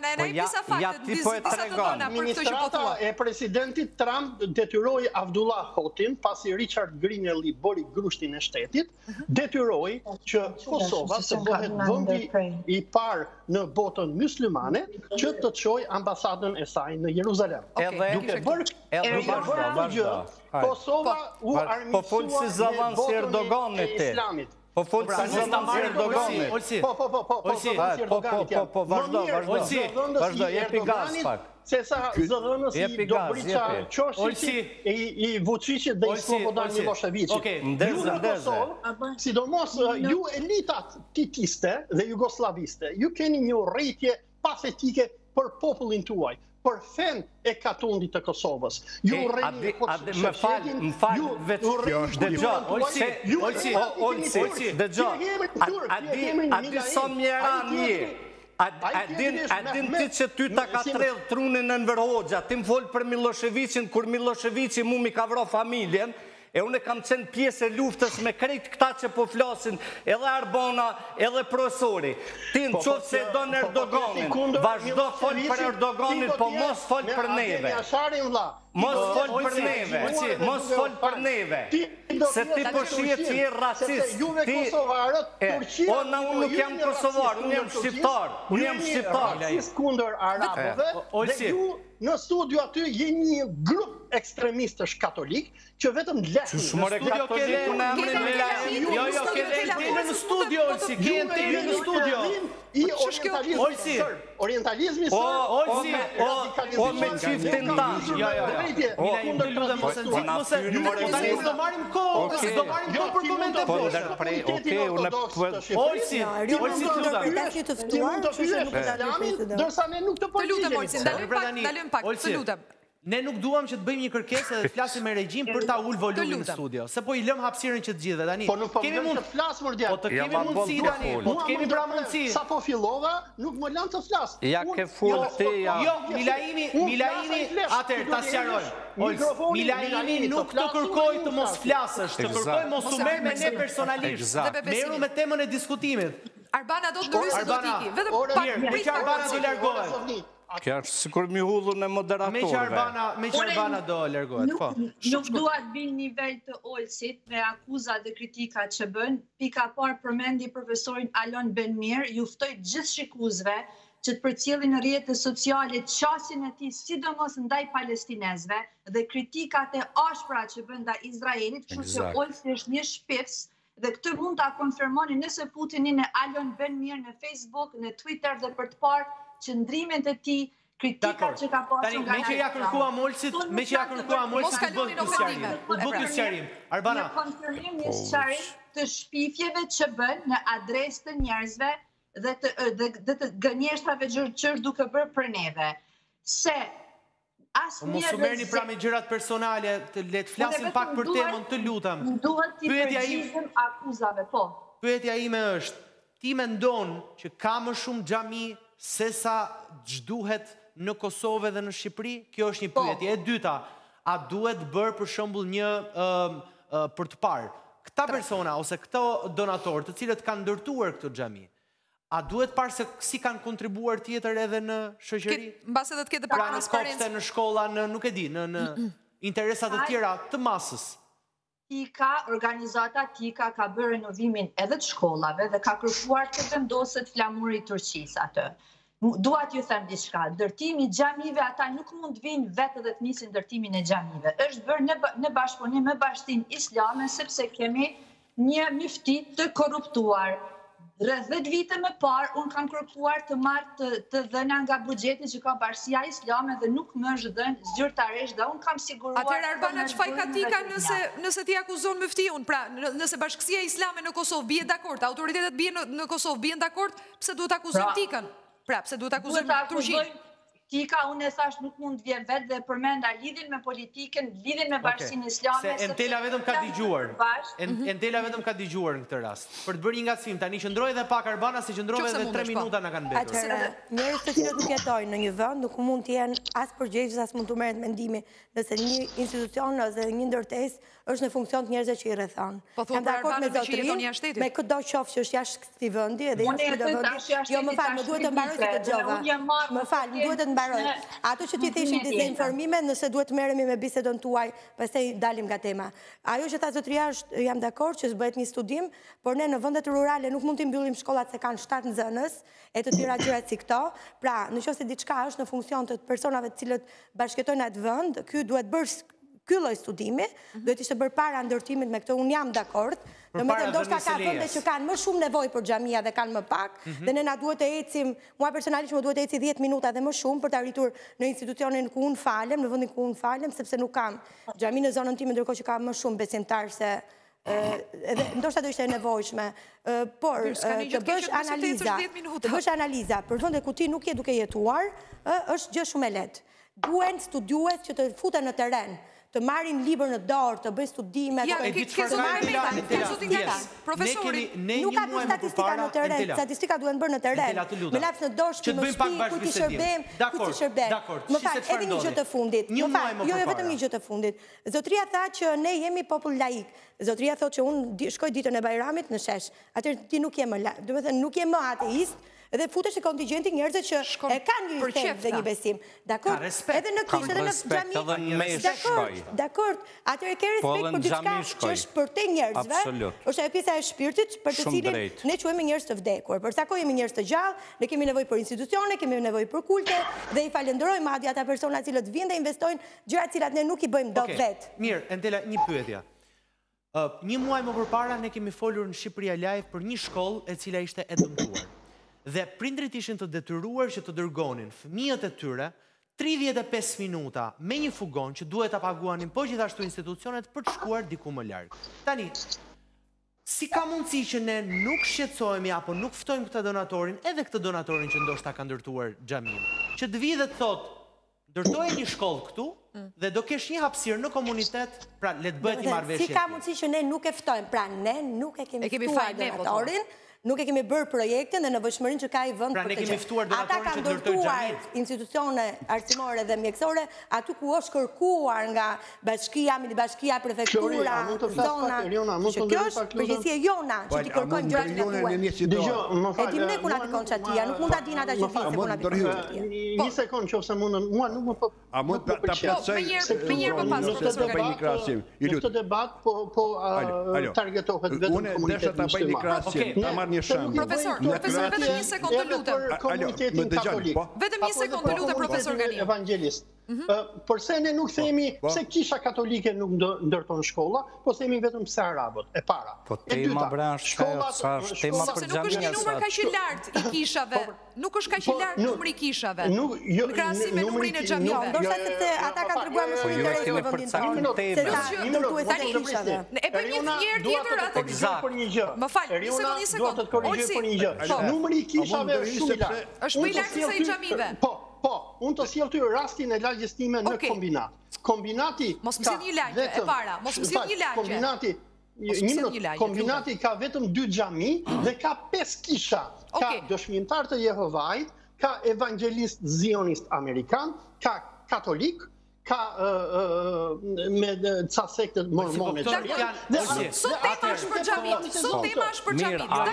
Administrata e presidentit Trump detyroi Abdullah Hotin, pasi Richard Grinelli bëri grushtin e shtetit, detyroi që Kosova të bëhet vendi i parë në botën muslimane që të çojë ambasadën e saj në Jeruzalem. Duke bërë gjë, Kosova u armiqsua me Islamit. Po folë si zëdhën si Erdoganit. Vazhdo, jepi gaz pak. Se sa zëdhënës i Dobrica Qoshqit, i Vučićit dhe i Slobodan Miloševićit. Ju në Kosovë, sidomos ju elitat titiste dhe jugoslaviste, ju keni një rritje patetike për popullin tuaj, për fen e katundit të Kosovës. Ju rreni më falë veç dëgjo, a di sa mjera një, a din ti që ty ta ka trellë trunin në Enver Hoxha, ti më folë për Miloševićin, kur Miloševići mu mi ka vro familjen, e unë kam qenë pjesë e luftës me krejt këta që po flasin, edhe Arbona, edhe profesori. Ti në qoftë se do në Erdoganin, vazhdo folë për Erdoganin, po mos folë për neve. Mos fol për neve, mos fol për neve, se ti po shihet që je racist. Juve kosovarët, Turqia... O, na unë nuk jam kosovar, unë jam shqiptar. Unë jam shqiptar. Racist kundër arabëve, dhe ju në studio aty jeni një grup ekstremistësh katolik që vetëm lehtën. Që shumore katolik unë emrin me lajmë. Jo, kene tene në studio, Olsi, kene tene në studio. I orientalizmi sërë, o me qiftin ta. Milajmë të lutem, mos e nëzit, mos e nëzit, do marim kohë për komente poshtë. Olsi, të lutem. Ti mund të fyë islamin, dërsa ne nuk të përgjigjem. Dalim pak, të lutem. Ne nuk duam që të bëjmë një kërkesë dhe të flasim me regjim për ta ullë volumin në studio. Se po i lëm hapësirën që të gjithë, tani. Po nuk po vjen që të flasë, mërdian. Po të kemi mundësi, tani. Po të kemi pra mundësi. Sa po fillova, nuk më lanë të flasë. Ja ke full ti, ja. Jo, Milaimi, atër, ta sjaroj. Milaimi nuk të kërkoj të mos flasësh, të kërkoj mos u merë me ne personalisht. Meru me temën e diskutimit. Arbana do të ndrysë do t'iki. Vetëm pak pritë Arbana do largohet. Kja është sikur mi hullun e moderatorve. Me që Arbana do largohet, po. Nuk duat bin nivel të Olsit me akuzat dhe kritikat që bën. Pika parë përmendi profesorin Alon Benmir, juftoj gjithë shikuzve që të përcjellin në rrjetet sociale qasjen e tij sidomos ndaj palestinezëve dhe kritikat e ashpra që bën ndaj Izraelit, kështu që Olsi është një shpifs. Dhe këtë mund ta konfirmoni nëse futeni në Alon Benmir në Facebook, në Twitter dhe për të parë qëndrimet e tij, kritikat që ka pasur nga me që ja kërkuam Olsit, me që ja kërkuam Olsit u bë ky sqarim. Arbana, në konfirmim një sqarim të shpifjeve që bën në adresë të njerëzve dhe të gënjeshtrave që është duke bërë për neve. Se mos u merrni pra me gjërat personale, le të flasim pak për temën, të lutem. Duhet t'i përgjigjem akuzave, po. Pyetja ime është, ti mendon që ka më shumë xhami se sa ç'duhet në Kosovë dhe në Shqipëri? Kjo është një pyetje. E dyta, a duhet bërë për shembull një për të parë këta persona ose këto donatorë të cilët kanë ndërtuar këtë xhami? A duhet parë se si kanë kontribuar tjetër edhe në shoqëri? Mbas edhe të ketë pak transparencë. Pra në shkolla, në nuk e di, në interesat të tjera të masës. Organizata Tika ka bërë renovimin edhe të shkollave dhe ka kërkuar të vendoset flamuri i Turqisë atë. Duat ju them diçka, ndërtimi i xhamive ata nuk mund vinë vetë dhe të nisin ndërtimin e xhamive. Është bërë në bashkëpunim me Bashkinë Islame sepse kemi një mifti të korruptuar. Rreth 10 vite më parë, unë kam kërkuar të marrë të dhëna nga buxheti që ka Bashkia Islame dhe nuk më është dhënë zyrtarisht dhe unë kam siguruar... Atëherë Arbana, çfarë ka Tika nëse ti akuzon mëftiun? Pra, nëse Bashkia Islame në Kosovë bie dakord, autoritetet bie në Kosovë bien dakord, pse duhet akuzojmë Tikën? Pra, pse duhet akuzojmë Turqinë? Tika, unë e thash nuk mund vjen vetë dhe përmenda lidhin me politikën, lidhin me Bashkinë Islame... Se Entela vetëm ka dëgjuar. Entela vetëm ka dëgjuar në këtë rast. Për të bërë një ngacim, tani qëndroj edhe pak Arbana, se qëndrove edhe 3 minuta na kanë mbetur. Atëherë, njerëz të cilët nuk jetojnë në një vend, nuk mund të jenë as përgjegjës, as mund të merret mendimi nëse një institucion ose një ndërtesë është në funksion të njerëzve që i rrethon. Jam dakord me zotrin, me këto qoftë që është jashtë këtij vendi edhe jashtë këtij vendi. Jo, më fal, më duhet të mbaroj të dëgjova. Më fal, më duhet të mbaroj. Ato që ti theshin dezinformime, nëse duhet të merremi me bisedën tuaj, pastaj dalim nga tema. Ajo që tha zotria është, jam dakord që bëhet një studim, por ne në vendet rurale nuk mund të mbyllim shkollat se kanë 7 nxënës e të tjera gjëra si këto. Pra, nëse diçka është në funksion të personave të cilët bashkëtojnë atë vend, ky duhet bërë ky lloj studimi, duhet ishte bërë para ndërtimit me këtë, unë jam dakord. Domethënë ndoshta ka vende që kanë më shumë nevojë për xhamia dhe kanë më pak, dhe ne na duhet të ecim, mua personalisht më duhet të eci 10 minuta dhe më shumë për të arritur në institucionin ku unë falem, në vendin ku unë falem, sepse nuk kam xhami në zonën time, ndërkohë që ka më shumë besimtar se edhe ndoshta do ishte e nevojshme, por të bësh analiza për vende ku ti nuk je duke jetuar, është gjë shumë e lehtë. Duhen studiues që të futen në terren, të marrin libër në dorë, të bëjnë studime... Ja, nuk ka bërë statistika në terren, statistika duhen bërë në terren, me laps në dorë, shpi më shpi, ku ti shërbem, Më fal, edhe një gjë të fundit, jo vetëm një gjë të fundit. Zotria tha që ne jemi popull laik. Zotria thot që unë shkoj ditën e Bajramit në shesh, atëherë ti nuk je më laik, do të thënë nuk je më ateist, Edhe futesh në kontingjenti njerëzve që e kanë një fen dhe një besim. Dakor? Edhe në kishë, edhe në xhami. Dakor. Atëherë ke respekt për diçka që është për te njerëzve. Është ajo pjesa e shpirtit për të cilin ne quhemi njerëz të vdekur. Për sa kohë jemi njerëz të gjallë, ne kemi nevojë për institucione, kemi nevojë për kulte dhe i falenderojmë madje ata persona të cilët vinë dhe investojnë gjëra të cilat ne nuk i bëjmë dot vet. Mirë, Entela, një pyetje. Një muaj më përpara ne kemi folur në Shqipëria Live për një shkollë e cila ishte e dëmtuar. Dhe prindrit ishin të detyruar që të dërgonin fëmijët e tyre 35 minuta me një fugon që duhet ta paguanin po gjithashtu institucionet për të shkuar diku më larg. Tani, si ka mundësi që ne nuk shqetësohemi apo nuk ftojmë këtë donatorin, edhe këtë donatorin që ndoshta ka ndërtuar xhamin, që të vijë dhe të thotë, ndërtoje një shkollë këtu dhe do kesh një hapësirë në komunitet, pra le të bëhet një marrëveshje. Si ka mundësi që ne nuk e ftojmë, pra ne nuk e kemi ftuar donatorin, nuk e kemi bërë projektin dhe nevojshmërinë që ka i vend për të gjë. Ata kanë ndërtuar institucione arsimore dhe mjekësore aty ku është kërkuar nga bashkia, minibashkia, prefektura, zona. Kjo është përgjegjësia jona që ti kërkojmë gjërat që duhet. E dim ne ku na pikon çatia, nuk mund ta dinë ata që vinë se ku na pikon çatia. Një sekond nëse mundën, mua nuk më po. A mund ta plotësoj? Me njëherë më pas profesor Gani. Këtë debat po targetohet vetëm komunitetin. Unë desha ta bëj një krahasim. Profesor, vetëm një sekundë të lutem. Komunitetin katolik. Vetëm një sekundë të lutem, profesor Gani. Evangelist. Përse ne nuk themi pse kisha katolike nuk ndërton shkolla, po themi vetëm pse arabët, e para. Po tema bransh sa tema për xhamin. Nuk është një numër kaq i lartë i kishave. Nuk është kaq i lartë numri i kishave. Në krahasim me numrin e xhamive. Ndoshta sepse ata kanë treguar më shumë interes në vendin. E bëj një herë tjetër atë për një gjë. Më fal, një sekondë. Për një gjë. Numri i kishave është shumë i lartë. Është më i lartë se i xhamive. Po, unë të sjell ty rastin e lagjës time në kombinat. Kombinati mos më sjell një lagje e para, mos më sjell një lagje. Kombinati ka vetëm 2 xhami dhe ka 5 kisha. Ka dëshmitar të Jehovait, ka evangelist zionist amerikan, ka katolik, ka me ca sekte mormone. Sot tema është për xhamin. Sot tema është për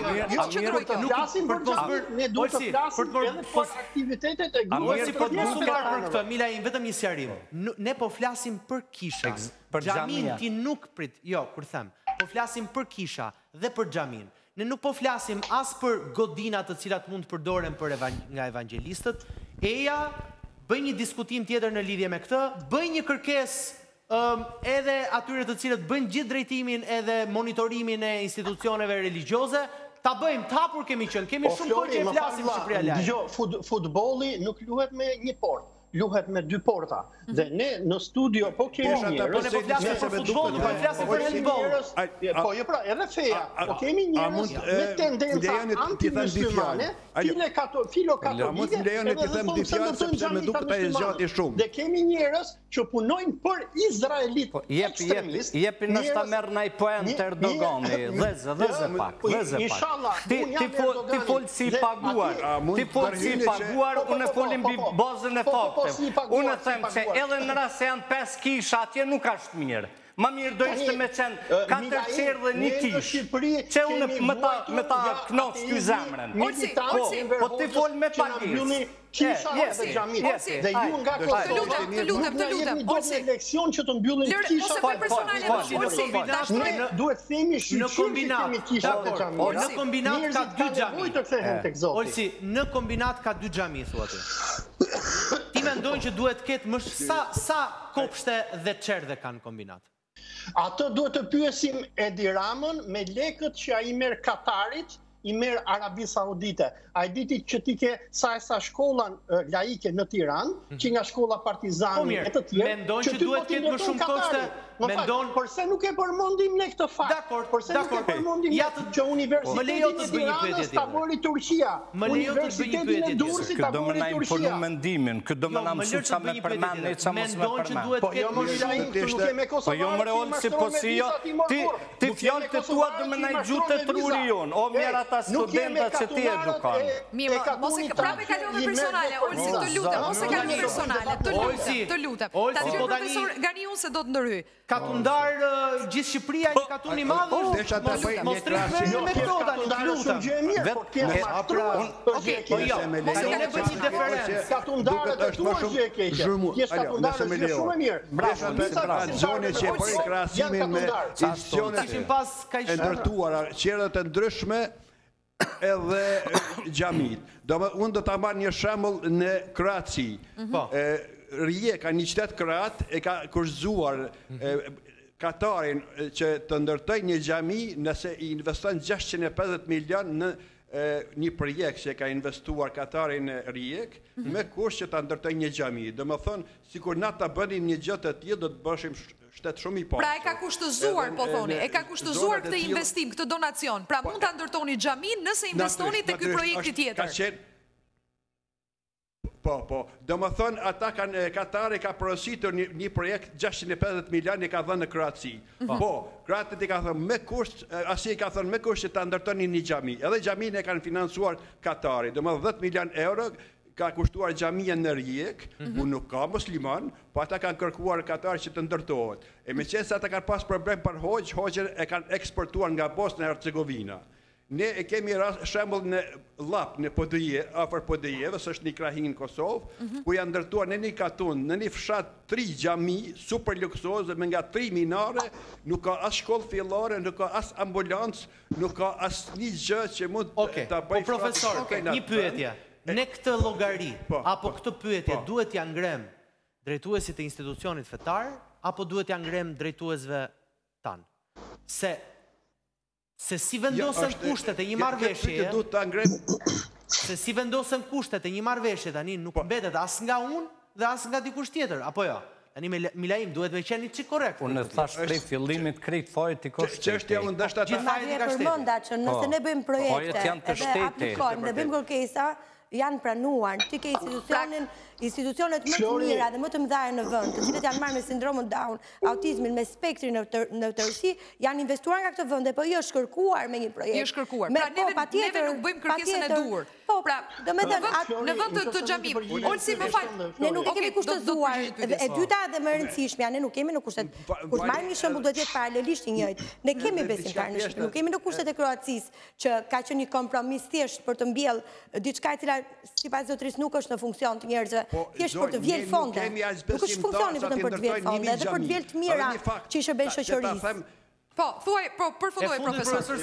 xhamin. Ne duhet të flasim edhe për aktivitetet e grupit. Si po të mos u marr për këtë, Milaj, vetëm një sqarim. Ne po flasim për kisha. Për xhamin ti nuk prit. Jo, kur them, po flasim për kisha dhe për xhamin. Ne nuk po flasim as për godina të cilat mund të përdoren nga evangelistët. Eja bëj një diskutim tjetër në lidhje me këtë, bëj një kërkesë edhe atyre të cilët bëjnë gjithë drejtimin edhe monitorimin e institucioneve religjioze, ta bëjmë, të hapur kemi qenë, kemi shumë kohë që e flasim Shqipëria Live. Dgjoj, futbolli nuk luhet me një portë, luhet me 2 porta. Dhe ne në studio po kemi njerëz. Po ne po flasim për futboll, po flasim për handball. Po jo pra, edhe feja. Po kemi njerëz me tendenca anti-muslimane, filo-katolike, edhe thonë se ndërtojnë xhamit të muslimanëve. Dhe kemi njerëz që punojnë për izraelit ekstremistë. Jepi nështë merr naj poent Erdogani, dheze pak. Ti fol si paguar. Ti fol si paguar, unë e folim bazën e fakte. Unë them se edhe në rast se janë 5 kisha, atje nuk është mirë. Ma mirë do ishte me qenë 4 qerë dhe 1 kishë, që unë me ta knotë t'ju zemrën. Po ti fol me pagis. Kisha dhe xhamit. Dhe ju nga të lutem. Në eleksion që të mbyllin kisha. Ne duhet themi shqyqyr që kemi kisha dhe xhamit. Në kombinat ka 2 xhami. Olsi, në kombinat ka 2 xhami, thua ti. Ti mendojnë që duhet ketë më sa kopshte dhe çerdhe kanë kombinat? Atë duhet të pyesim Edi Ramën me lekët që ai merr Katarit, i merr Arabi Saudite. A e diti që ti ke sa shkollan laike në Tiranë, që nga shkolla Partizani e të tjerë, mendon që duhet ketë më shumë koshte? Përse nuk e përmendim ne këtë fakt? Përse nuk e përmendim që Universiteti i Tiranës ta bëri Turqia? Universiteti i Durrësit ta bëri Turqia? Këtë do më na mësu ça me përmend, ça mos me përmend. Po jo më shumë Po jo më reol si po si jo. Ti fjalët e tua do më na gjutë trurion. O mjera ata studenta që ti edukan. Mirë, mos e prapë kalove personale, Olsi, të lutem, mos e kalove personale, të lutem. Ta dëgjoj profesor Ganiun se do të ndërhyj. Ka të ndarë gjithë Shqipëria një katun i madhë, mos të rikëve në metoda, një të lutem. Mos e kene bëjt një diferencë. Ka të ndarë të tua gjë e keqe. Kjesë ka të ndarë gjë shumë e mirë. Zone që e për i krasimin me institucionet e ndërtuara, qerët e ndryshme edhe gjamit. Unë do të marrë një shembull në Kroaci. Rijeka, një qytet kroat, e ka kurzuar Katarin që të ndërtoj një gjami nëse i investon 650 milion në një projekt që ka investuar Katarin në Rijek, me kush që të ndërtoj një gjami. Dhe më thonë, si kur na të bënin një gjë të tillë, do të bëshim shtet shumë i pasur. Pra e ka kushtëzuar, po thoni, e ka kushtëzuar këtë investim, këtë donacion. Pra mund të ndërtoni gjamin nëse investoni të ky projekti tjetër. Po. Do më thonë, ata Katari ka porositur një projekt 650 milion i ka dhënë në Kroaci. Po, Kroatët i ka thënë me kusht, asi i ka thënë me kusht që ta ndërtoni një gjami. Edhe gjamin e kanë financuar Katari. Do më 10 milion euro ka kushtuar gjamia në Rijek, ku nuk ka musliman, po ata kanë kërkuar Katari që të ndërtohet. E me qenë se ata kanë pas problem për hoqën e kanë eksportuar nga Bosna e Hercegovina. Ne e kemi shembull në Lap, në Podije, afër Podijeve, është një krahin në Kosovë, ku janë ndërtuar në një katun, në një fshat 3 gjami super luksoze me nga 3 minare, nuk ka as shkollë fillore, nuk ka as ambulancë, nuk ka as një gjë që mund ta bëjë. Po profesor, një pyetje. Ne këtë llogari apo këtë pyetje duhet t'ia ngrem drejtuesit e institucionit fetar apo duhet t'ia ngrem drejtuesve tan? Se si vendosen kushtet e një marrëveshje, se si vendosen kushtet e një marrëveshje tani nuk mbetet as nga unë dhe as nga dikush tjetër, apo jo? Tani Milaim duhet me qenë që korrekt. Unë thash prej fillimit krejt fajt i kosh shteti. Çështja unë dashta ta madje përmenda që nëse ne bëjmë projekte edhe aplikojmë dhe bëjmë kërkesa, janë pranuar, ti ke institucionet më të mira dhe më të mëdha në vend, të cilët janë marrë me sindromën Down, autizmin, me spektrin në tërësi, janë investuar nga këtë vend, po jo është kërkuar me një projekt. Jo është kërkuar. Pra neve nuk bëjmë kërkesën e duhur. Po, pra, në vend të xhamit. Olsi më fal. Ne nuk e kemi kushtëzuar. E dyta dhe më e rëndësishmja, ne nuk kemi në kushtet. Kur marrim një shembull duhet jetë paralelisht i njëjtë. Ne kemi besimtar në Shqipëri, nuk kemi në kushtet e Kroacisë që ka qenë një kompromis thjesht për të mbjellë diçka e cila sipas zotërisë nuk është në funksion të njerëzve, thjesht për të vjel fonde. Nuk është funksioni vetëm për të vjel fonde, edhe për të vjel të mira që i shërben shoqërisë. Po, thuaj, përfundoj, profesor.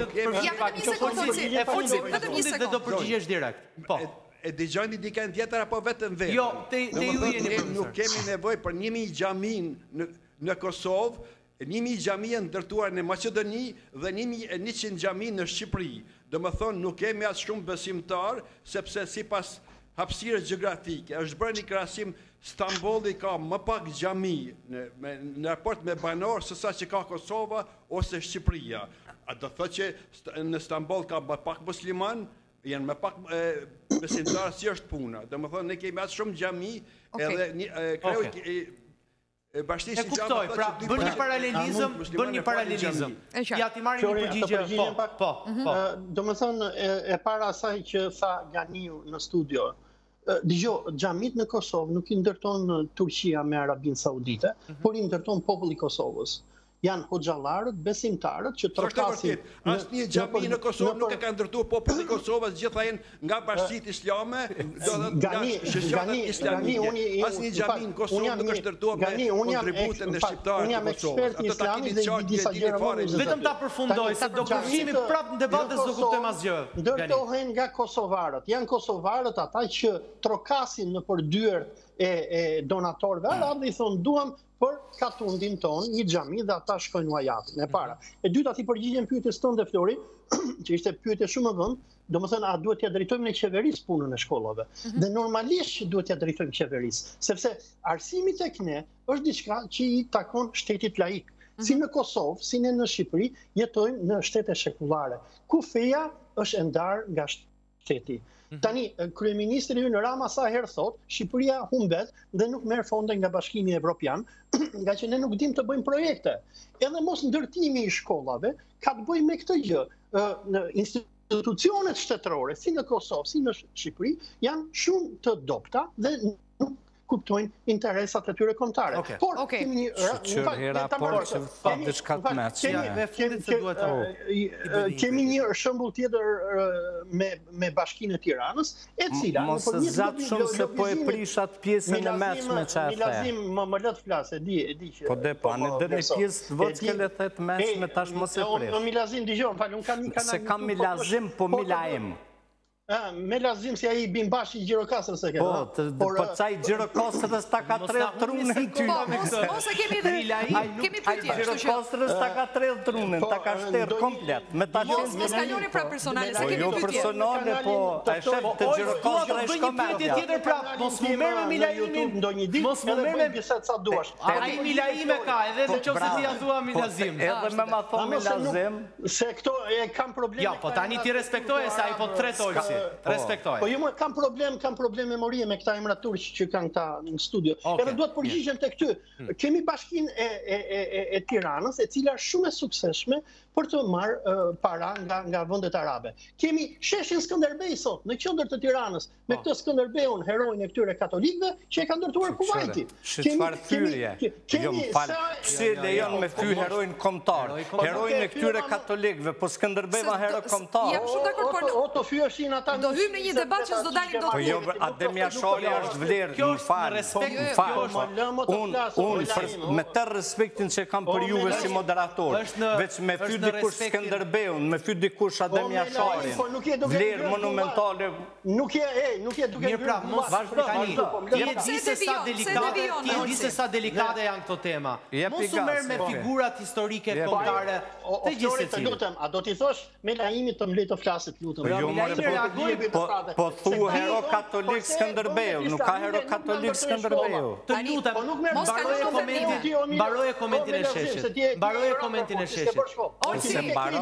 Vetëm një sekundë. Dhe do përgjigjesh direkt. Po. E dëgjoni dikën tjetër apo vetëm vetë? Jo, te ju jeni profesor. Nuk kemi nevojë për 1000 xhamin në Kosovë, 1000 xhami ndërtuar në Maqedoni dhe 1100 xhami në Shqipëri. Domethënë nuk kemi as shumë besimtar, sepse sipas hapësirës gjeografike është bërë një krahasim, Stambolli ka më pak xhami në raport me banor se sa që ka Kosova ose Shqipëria. A do thotë që në Stamboll ka më pak musliman, janë më pak besimtarë, si është puna. Domethënë ne kemi as shumë xhami edhe E kuptoj, pra bën një paralelizëm. Ja ti marrim një përgjigje. Po. Domethënë e para asaj që tha Ganiu në studio, dëgjoj, xhamit në Kosovë nuk i ndërton Turqia me Arabinë Saudite, por i ndërton populli i Kosovës. Janë hoxhallarët, besimtarët që trokasin. Asnjë xhami në Kosovë nuk e ka ndërtuar populli i Kosovës, gjithë janë nga bashkitë islame, asnjë xhami në Kosovë nuk është ndërtuar me kontributën e shqiptarëve të Kosovës. Ato ta keni disa gjëra. Vetëm ta përfundoj se do përfshihemi prapë në debat dhe s'do kuptojmë asgjë. Ndërtohen nga kosovarët. Janë kosovarët ata që trokasin në përdyert e donatorëve arab dhe i thonë duam për katundin tonë një xhami dhe ata shkojnë uajapin. E para. E dyta ti përgjigjen pyetjes tënde Flori, që ishte pyetje shumë e vënd, domethënë a duhet t'ia drejtojmë në qeverisë punën e shkollave. Dhe normalisht që duhet t'ia drejtojmë qeverisë, sepse arsimi tek ne është diçka që i takon shtetit laik. Si në Kosovë, si ne në Shqipëri, jetojmë në shtete shekullare, ku feja është e ndarë nga shteti. Tani, kryeministri ynë Rama sa herë thot, Shqipëria humbet dhe nuk merr fonde nga Bashkimi Evropian, nga që ne nuk dim të bëjmë projekte. Edhe mos ndërtimi i shkollave ka të bëjë me këtë gjë. Në institucionet shtetërore, si në Kosovë, si në Shqipëri, janë shumë të dobta dhe nuk kuptojnë interesat e tyre kombëtare. Por kemi një shembull tjetër me Bashkinë e Tiranës, e cila mos e zat shumë se po e prishat pjesën e mesme që e the. Milazim më lë të flas, e di që. Po depo, ani dënë pjesë voçke le thet mesme tash mos e prish. Unë Milazim dëgjoj, fal, unë kam një kanal. Se kam Milazim, po Milaim. Me lazim si ai Bimbashi Gjirokastrës e ke. Po çaj Gjirokastrës ta ka 3 trunën ty. Mos e kemi pyetje. Gjirokastrës ta ka 3 trunën, ta ka shter komplet. Me ta mos kaloni pra personale, se kemi pyetje. Jo personale, po ai shef të Gjirokastrës është komedia. Tjetër prap, mos më merr me Milaimin ndonjë ditë. Mos më merr me bisedë sa duash. Ai Milaim e ka, edhe nëse ti ja thua Milazim. Edhe me ma thon Milazim, se këto e kanë probleme. Ja, po tani ti respektoje se ai po tretoj. Respektoj. Po jo, kam problem memorie me këta emra turq që kanë këta në studio. Edhe duhet përgjigjem tek ty. Kemi Bashkinë e Tiranës, e cila është shumë e suksesshme për të marrë para nga vendet arabe. Kemi sheshin Skënderbej sot në qendër të Tiranës, me këtë Skënderbeun, heroin e këtyre katolikëve që e ka ndërtuar Kuvajti. Çfarë thyrje? Jo, fal. Si lejon me fyr heroin kombëtar? Heroin e këtyre katolikëve, po Skënderbeva hero kombëtar. Jam shumë dakord, por o të fyeshin ata. Do hyjmë në një debat që s'do dalim dot. Po jo, Adem Jashari është vlerë, më fal. Unë me të respektin që kam për juve si moderator, veç me fyr dikush Skënderbeun, me fyr dikush Adem Jasharin, vlerë monumentale. Nuk je duke mirë pra, mos tani. Ti di se sa delikate janë këto tema. Mos u merr me figurat historike kombëtare të gjithë secili. A do t'i thosh Milaimit të mlej të flasit, lutem. Po thu hero katolik Skënderbeu, nuk ka hero katolik Skënderbeu. Të lutem, mbaroje komentin e sheshit. Mbaroje komentin e sheshit. Olsi,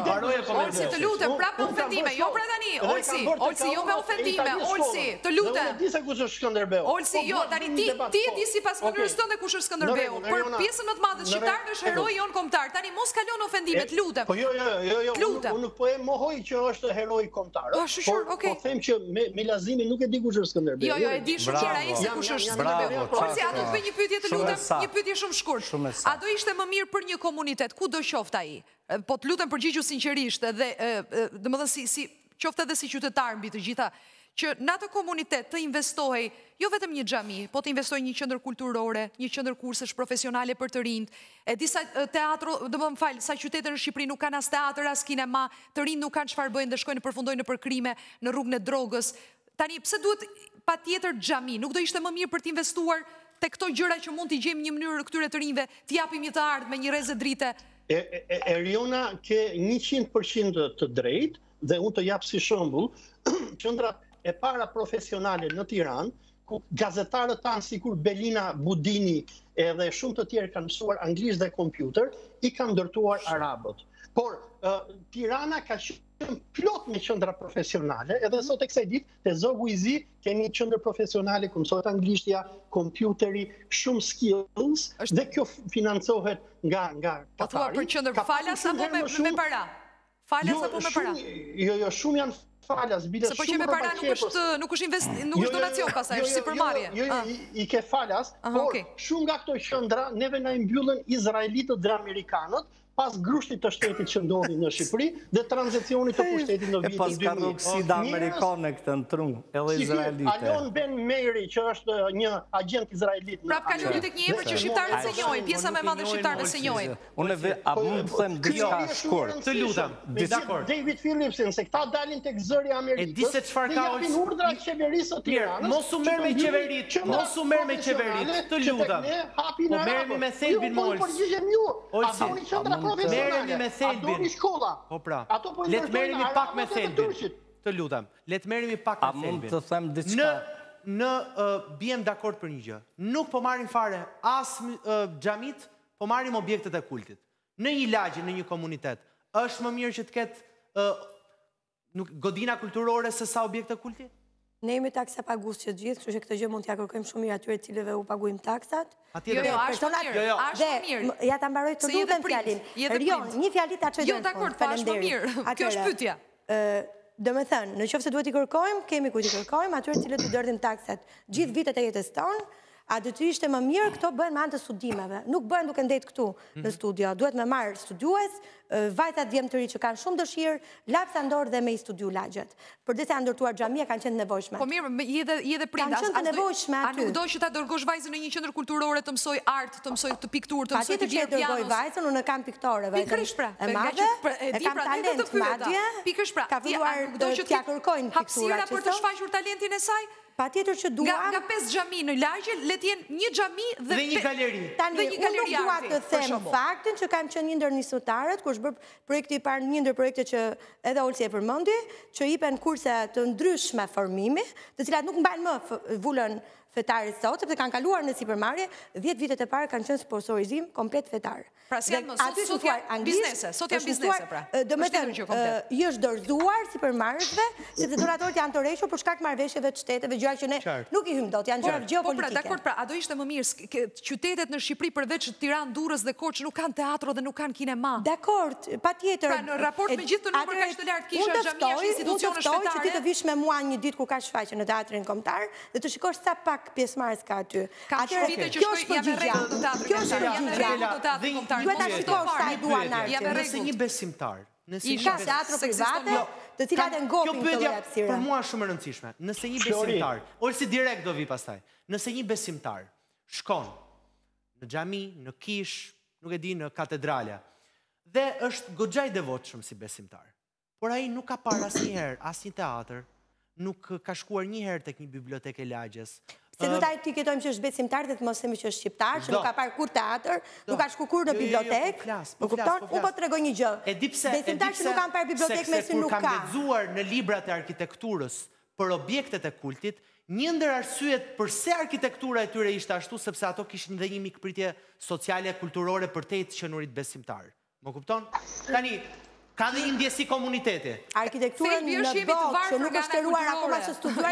të lutem, prapë me ofendime, jo pra tani, Olsi, jo me ofendime, Olsi, të lutem. Di se kush është Skënderbeu. Olsi, jo, tani ti e di sipas mënyrës tënde kush është Skënderbeu. Për pjesën më të madhe shqiptarëve është heroi jon kombëtar. Tani mos kalon ofendimet, lutem. Po jo, unë nuk po e mohoj që është heroi kombëtar. Po them që me Lazimin nuk e di kush është Skënderbeu. Jo, e di shumë qera ai se kush është Skënderbeu. Olsi, a do të bëj një pyetje të lutem, një pyetje shumë shkurt. A do ishte më mirë për një komunitet, ku do qoftë ai? Po të lutem përgjigju sinqerisht edhe domethënë si qoftë edhe si qytetar mbi të gjitha, që në atë komunitet të investohej jo vetëm një xhami, po të investojë një qendër kulturore, një qendër kursesh profesionale për të rinjt, e disa teatro, domethënë fal, sa qytete në Shqipëri nuk kanë as teatr as kinema, të rinjt nuk kanë çfarë bëjnë dhe shkojnë përfundojnë nëpër krime, në rrugën e drogës. Tani pse duhet patjetër xhami? Nuk do ishte më mirë për të investuar te këto gjëra që mund t'i gjejmë një mënyrë këtyre të rinjve, t'i japim një të ardhmë me një rrezë drite? Eriona ke 100% të drejtë dhe unë të jap si shembull qendrat e para profesionale në Tiranë, ku gazetarët tanë sikur Belina Budini edhe shumë të tjerë kanë mësuar anglisht dhe kompjuter, i kanë ndërtuar arabët. Por Tirana ka qenë plot me qendra profesionale, edhe sot e kësaj ditë te Zogu i Zi kemi qendër profesionale ku mësohet anglishtja, kompjuteri, shumë skills, dhe kjo financohet nga Katari. Po thua për qendër falas apo me para? Falas apo me para? Jo, shumë janë falas, bile shumë. Se po që me para nuk është donacion pasaj, është si përmarrje. Jo, i ke falas, por shumë nga këto qendra neve na i mbyllën izraelitët dhe amerikanët, pas grushtit të shtetit që ndodhi në Shqipëri dhe tranzicionit të pushtetit në vitin 2000. E pas ka rruksida amerikane këtë në tru, edhe izraelite. Alon Ben Meiri, që është një agent izraelit. Prap kaloni tek një emër që shqiptarët se njohin, pjesa më e madhe shqiptarëve se njohin. Unë a mund të them diçka shkurt. Të lutem. David Phillipson, se këta dalin tek zëri Amerikës. E di se çfarë ka japin urdhra qeverisë së Tiranës. Mos u merr me qeverit, mos u merr me qeverit. Të lutem. Po merremi me Selbin Mols. Merremi me Selbin. Po pra, let merremi pak me Selbin. Të lutem, let merremi pak me Selbin. A mund të them diçka? Biem dakord për një gjë. Nuk po marrim fare as xhamit, po marrim objektet e kultit. Në një lagje, në një komunitet, është më mirë që të ketë godina kulturore se sa objekte kulti? Ne jemi taksa pagues që gjithë, kështu që këtë gjë mund t'ja kërkojmë shumë mirë atyre cilëve u paguajmë taksat. Jo, ashtë mirë. Ja ta mbaroj të lutem fjalin. Një fjali ta çoj. Jo, dakord, ashtë mirë. Kjo është pyetja. Dhe me thënë, në qoftë se duhet i kërkojmë, kemi ku i kërkojmë, atyre cilët i dërdhim taksat gjithë vitet e jetës tonë, a do të ishte më mirë këto bëhen me anë të studimeve. Nuk bëhen duke ndetë këtu në studio. Duhet me marë studiues, vajtat djemë të ri që kanë shumë dëshirë, lapsa ndorë dhe me i studiu lagjet. Për dhe se janë ndërtuar xhamia, kanë qenë nevojshme. Po mirë, i edhe prinda. Kanë qenë të nevojshme aty. A nuk do që ta dërgosh vajzën në një qendër kulturore të mësoj art, të mësoj të piktur, të mësoj të bjerë pianos? Patjetër që dërgoj vajzën, unë kam piktore, Pikërisht pra. e madhe, e kam talent madje, Pikërisht pra. ka filluar t'ja kërkojnë piktura hapësira për të shfaqur talentin e saj? Patjetër që duam... Nga 5 xhami në lagje, le t'jenë një xhami dhe një galeri. Tani, unë nuk dua të them faktin që kam qenë një ndër nisëtarët, kur është bërë projekti i parë, një ndër projekte që edhe Olsi e përmendi, që jipen kurse të ndryshme formimi, të cilat nuk mbajnë më vullën fetare sot, sepse kanë kaluar në sipërmarrje, 10 vitet e parë kanë qenë sponsorizim komplet fetar. Pra si janë më, sot janë biznese, sot janë biznese pra. Do me thënë, i është dorëzuar sipërmarrësve, sepse donatorët janë të rreshur për shkak marrëveshjeve të shteteve, gjëra që ne nuk i hym dot, janë gjëra gjeopolitike. Po pra, dakord, pra, a do ishte më mirë qytetet në Shqipëri përveç Tiranë, Durrës dhe Korçë nuk kanë teatro dhe nuk kanë kinema? Dakord, patjetër. Pra në raport me gjithë të numër kaq të lartë kisha xhamia, institucione shtetare. Që ti të vish me mua një ditë ku ka shfaqje në teatrin kombëtar dhe të shikosh sa pak pjesëmarrës ka aty. Atëherë kjo është përgjigja. Kjo është përgjigja. Nëse një besimtar, ka teatro private, të cilat e ngopin këtë lloj hapësire. Për mua është shumë e rëndësishme. Nëse një besimtar, ose direkt do vi pastaj. Nëse një besimtar shkon në xhami, në kish, nuk e di, në katedrale, dhe është goxha i devotshëm si besimtar, por ai nuk ka parë asnjëherë asnjë teatr, nuk ka shkuar një herë tek një bibliotekë e lagjes. Se du ta etiketojmë që është besimtar dhe të mos themi që është shqiptar, që nuk ka parë kur teatr, nuk ka shku kur në bibliotekë. Më kupton? Unë po të tregoj një gjë. Besimtar që nuk kanë parë bibliotekë me sy nuk ka. Kur kam lexuar në librat e arkitekturës për objektet e kultit, një ndër arsyet përse arkitektura e tyre ishte ashtu, sepse ato kishin dhe një mikpritje sociale, kulturore për te të qenurit besimtar. Më kupton? Tani, ka dhe një ndjesi komuniteti. Arkitekturën në botë që nuk është shëruar akoma që studuar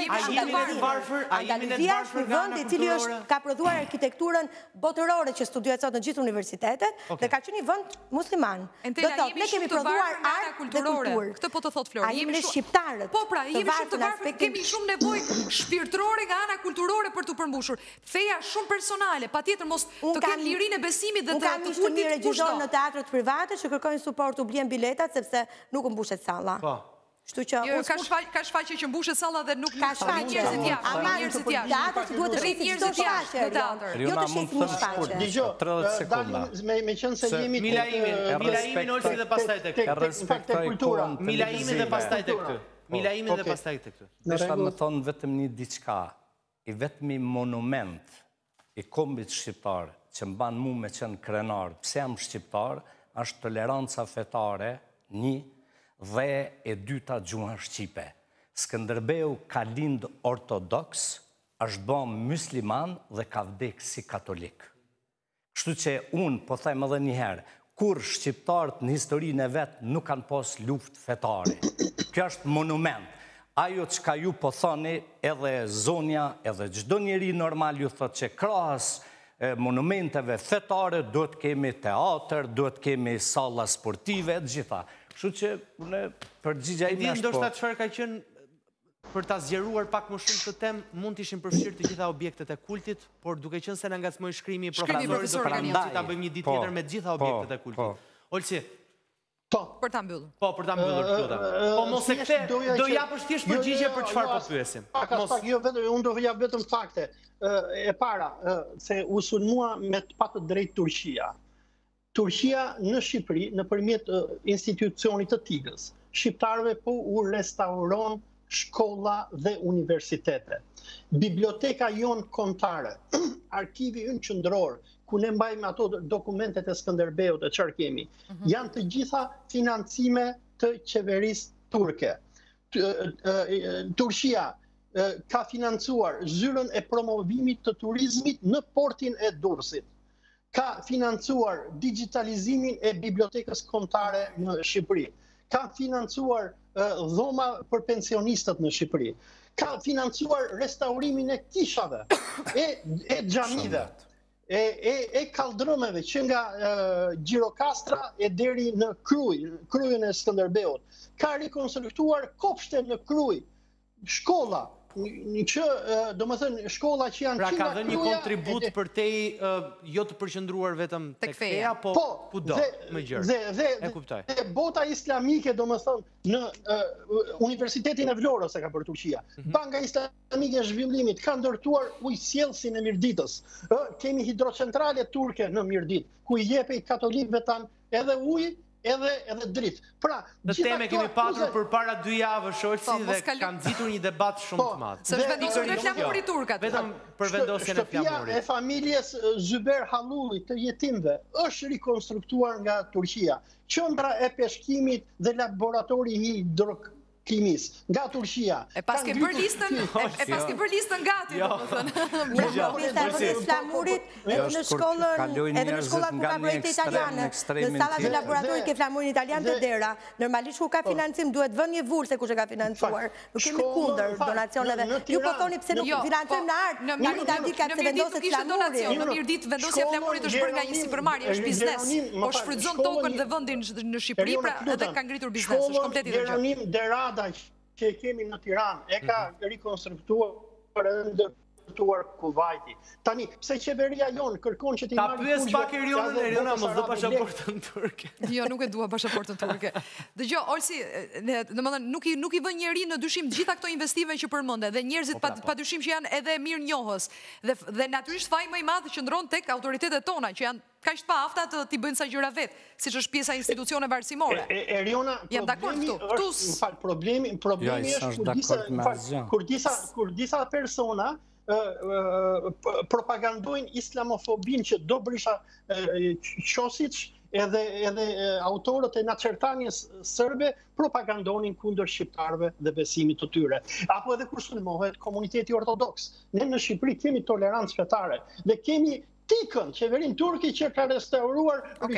Andaluzia është një vend i cili ka prodhuar arkitekturën botërore që studuar sot në gjithë universitetet dhe ka qenë një vend musliman. Do të thotë, ne kemi prodhuar art dhe kulturë. Këtë po të thotë Flori. A jemi ne shqiptarët. Po pra, jemi shumë të varfër, kemi shumë nevojë shpirtërore nga ana kulturore për të përmbushur. Feja shumë personale, patjetër mos të kenë lirinë e besimit dhe të kultit kushdo në teatrët private që kërkojnë suport u blien biletat sepse nuk mbushet salla. Po. Kështu që ka shfaqje që mbushet salla dhe nuk ka shfaqje. Ama njerëzit jashtë. Teatri duhet të rritë njerëzit jashtë në teatr. Jo të shesin një shfaqje. Dgjoj, me qenë se jemi Milaimin Olsi dhe pastaj tek ty. Respektoj kulturën. Milaimin dhe pastaj tek ty. Milaimin dhe pastaj tek ty. Nështë më thonë vetëm një diçka, i vetëmi monument i kombit shqiptar që mban mu me qenë krenar, pse jam shqiptar, është toleranca fetare, një, dhe e dyta gjuha shqipe. Skënderbeu ka lind ortodoks, është bën musliman dhe ka vdek si katolik. Kështu që unë, po them edhe njëherë, kur shqiptarët në historinë e vetë nuk kanë pas luft fetare. Kjo është monument. Ajo që ka ju po thoni, edhe zonja, edhe çdo njeri normal ju thot që krahas monumenteve fetare, duhet kemi teatr, duhet kemi salla sportive, gjitha. Kështu që unë përgjigja ime është po. Ndoshta çfarë ka qenë për ta zgjeruar pak më shumë këtë temë, mund të ishin përfshirë të gjitha objektet e kultit, por duke qenë se na ngacmoi shkrimi i profesorit, do ta bëjmë një ditë tjetër me të gjitha objektet e kultit. Olsi. Për ta mbyllur. Po, për ta mbyllur këtu. Po mos e kthe, do japësh thjesht përgjigje për çfarë po pyesim. Jo vetëm unë do jap vetëm fakte. E para, se u sulmua me të patë drejt Turqia. Turqia në Shqipëri, nëpërmjet institucionit të Tigës, shqiptarëve po u restauron shkolla dhe universitete. Biblioteka jonë kombëtare, arkivi ynë qendror, ku ne mbajmë ato dokumentet e Skënderbeut e çfarë kemi, janë të gjitha financime të qeverisë turke. Turqia ka financuar zyrën e promovimit të turizmit në portin e Durrësit. Ka financuar digitalizimin e bibliotekës kombëtare në Shqipëri. Ka financuar dhoma për pensionistët në Shqipëri. Ka financuar restaurimin e kishave, e xhamive. e kaldrëmeve që nga Gjirokastra e deri në Krujën e Skënderbeut. Ka rekonstruktuar kopshte në Kruj, shkolla, që, do më thënë, shkolla që janë pra ka dhe një kontribut për te jo të përqëndruar vetëm të feja, po kudo, më gjërë. E kuptoj. Dhe bota islamike, do më thënë, në Universitetin e Vlorës e ka për Turqia. Banka Islamike e Zhvillimit ka ndërtuar ujësjellësin e Mirditës. Kemi hidrocentrale turke në Mirdit, ku i jepej katolikëve tanë edhe ujë, edhe dritë. Pra, në teme kemi patur për para 2 javë shoqësi dhe kanë zitur një debat shumë të madhë. Së është vendosur me flamurit turkat. Vetëm për vendosjen e flamurit. Shtëpia e familjes Zyber Hallullit të jetimve është rekonstruktuar nga Turqia. Qendra e peshkimit dhe laboratori hidrokimis nga Turqia. E pas ke bërë listën gati, do më thënë. Ministarët e flamurit edhe në shkollën, edhe në shkollat ku ka projekte italiane, në salat e laboratorit ke flamurin italian të dera. Normalisht ku ka financim, duhet vënë një vullë se ku që ka financuar. Nuk kemi kundër donacioneve. Ju po thoni pse nuk financojmë në artë, në Mirdit se vendoset flamuri. Në Mirdit vendosja flamurit është bërë nga një supermarket, është biznes. Po shfrytëzon tokën dhe vendin në Shqipëri, pra edhe ka ngritur biznes, është komplet i ndërgjë. Që kemi në Tiranë, e ka rekonstruktuar edhe ndërtuar Kuvajti. Tani, pse qeveria jonë kërkon që ti marrë... Ta pyes pak Eriona, mos do pasaportën turke. Jo, nuk e dua pasaportën turke. Dëgjoj, Olsi, nuk i vën njeri në dyshim gjitha këto investime që përmende, dhe njerëzit pa dyshim që janë edhe mirë njohës. Dhe natyrisht faji më i madh qëndron tek autoritetet tona, që janë kaq të paafta të t'i bëjnë sa gjëra vetë, siç është pjesa institucioneve arsimore. Eriona, problemi është kur disa persona propagandojnë islamofobin që do Brisha Qosic edhe autorët e Naçertanjes sërbe propagandonin kundër shqiptarëve dhe besimit të tyre. Apo edhe kur sulmohet komuniteti ortodoks. Ne në Shqipëri kemi tolerancë fetare dhe kemi tikën, qeverin turki që ka restauruar...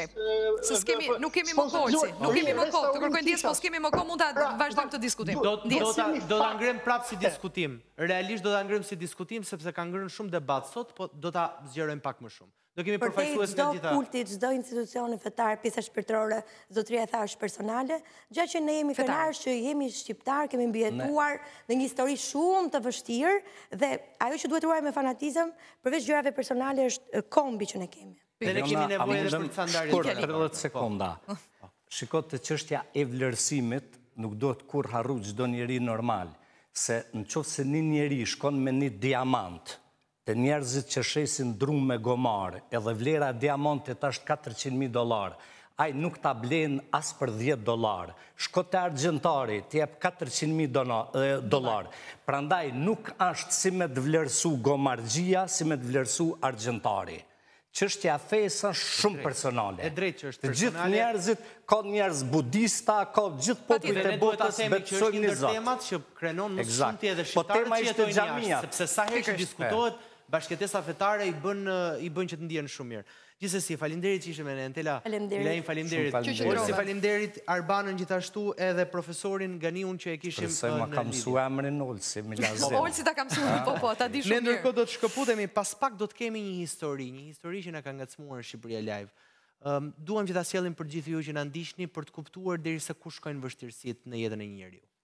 Nuk kemi më kohë, të kërkojnë ndjes, po s'kemi më kohë, mund të vazhdojmë të diskutim. Do të ngrem prapë si diskutim. Realisht do të ngrem si diskutim, sepse ka ngrënë shumë debat sot, po do të zgjerojmë pak më shumë. Do kemi përfaqësues nga gjitha... Çdo kulti, çdo institucioni fetar, pjesa shpirtërore, zotëria e thash personale, gjatë që ne jemi fetarë, që jemi shqiptar, kemi mbijetuar në një histori shumë të vështirë dhe ajo që duhet ruaj me fanatizëm, përveç gjërave personale është kombi që ne kemi. Dhe ne kemi nevojë edhe për ca ndarje. Shkurt 30 sekonda. Shikoj të çështja e vlerësimit nuk duhet kur harru çdo njeri normal, se nëse një njeri shkon me një diamant të njerëzit që shesin drum me gomar, edhe vlera diamantit është $400.000, aj nuk ta blen as për $10. Shko të argjentari, të jep $400.000. Prandaj nuk është si me të vlerësu gomargjia, si me të vlerësu argjentari. Çështja fesa shumë personale. E drejtë që është personale. Të gjithë njerëzit, ka njerëz budista, ka gjithë popujt e botës besojnë në Zot. Temat që krenon më shumë ti edhe shqiptarët që jetojnë jashtë, sepse sa herë që diskutohet, bashkëtesa fetare i bën që të ndihen shumë mirë. Gjithsesi, faleminderit që ishe me ne, Entela. Faleminderit. Olsi, faleminderit Arbanën gjithashtu edhe profesorin Ganiun që e kishim në lidhje. Përse ma ka mësu emrin Olsi, me lazem. Olsi ta ka mësu, po, ta di shumë mirë. Ne ndërkohë do të shkëputemi, pas pak do të kemi një histori që na ka ngacmuar Shqipëria Live. Duam që ta sjellim për gjithë ju që na ndiqni për të kuptuar derisa ku shkojnë vështirësitë në jetën e një njeriu.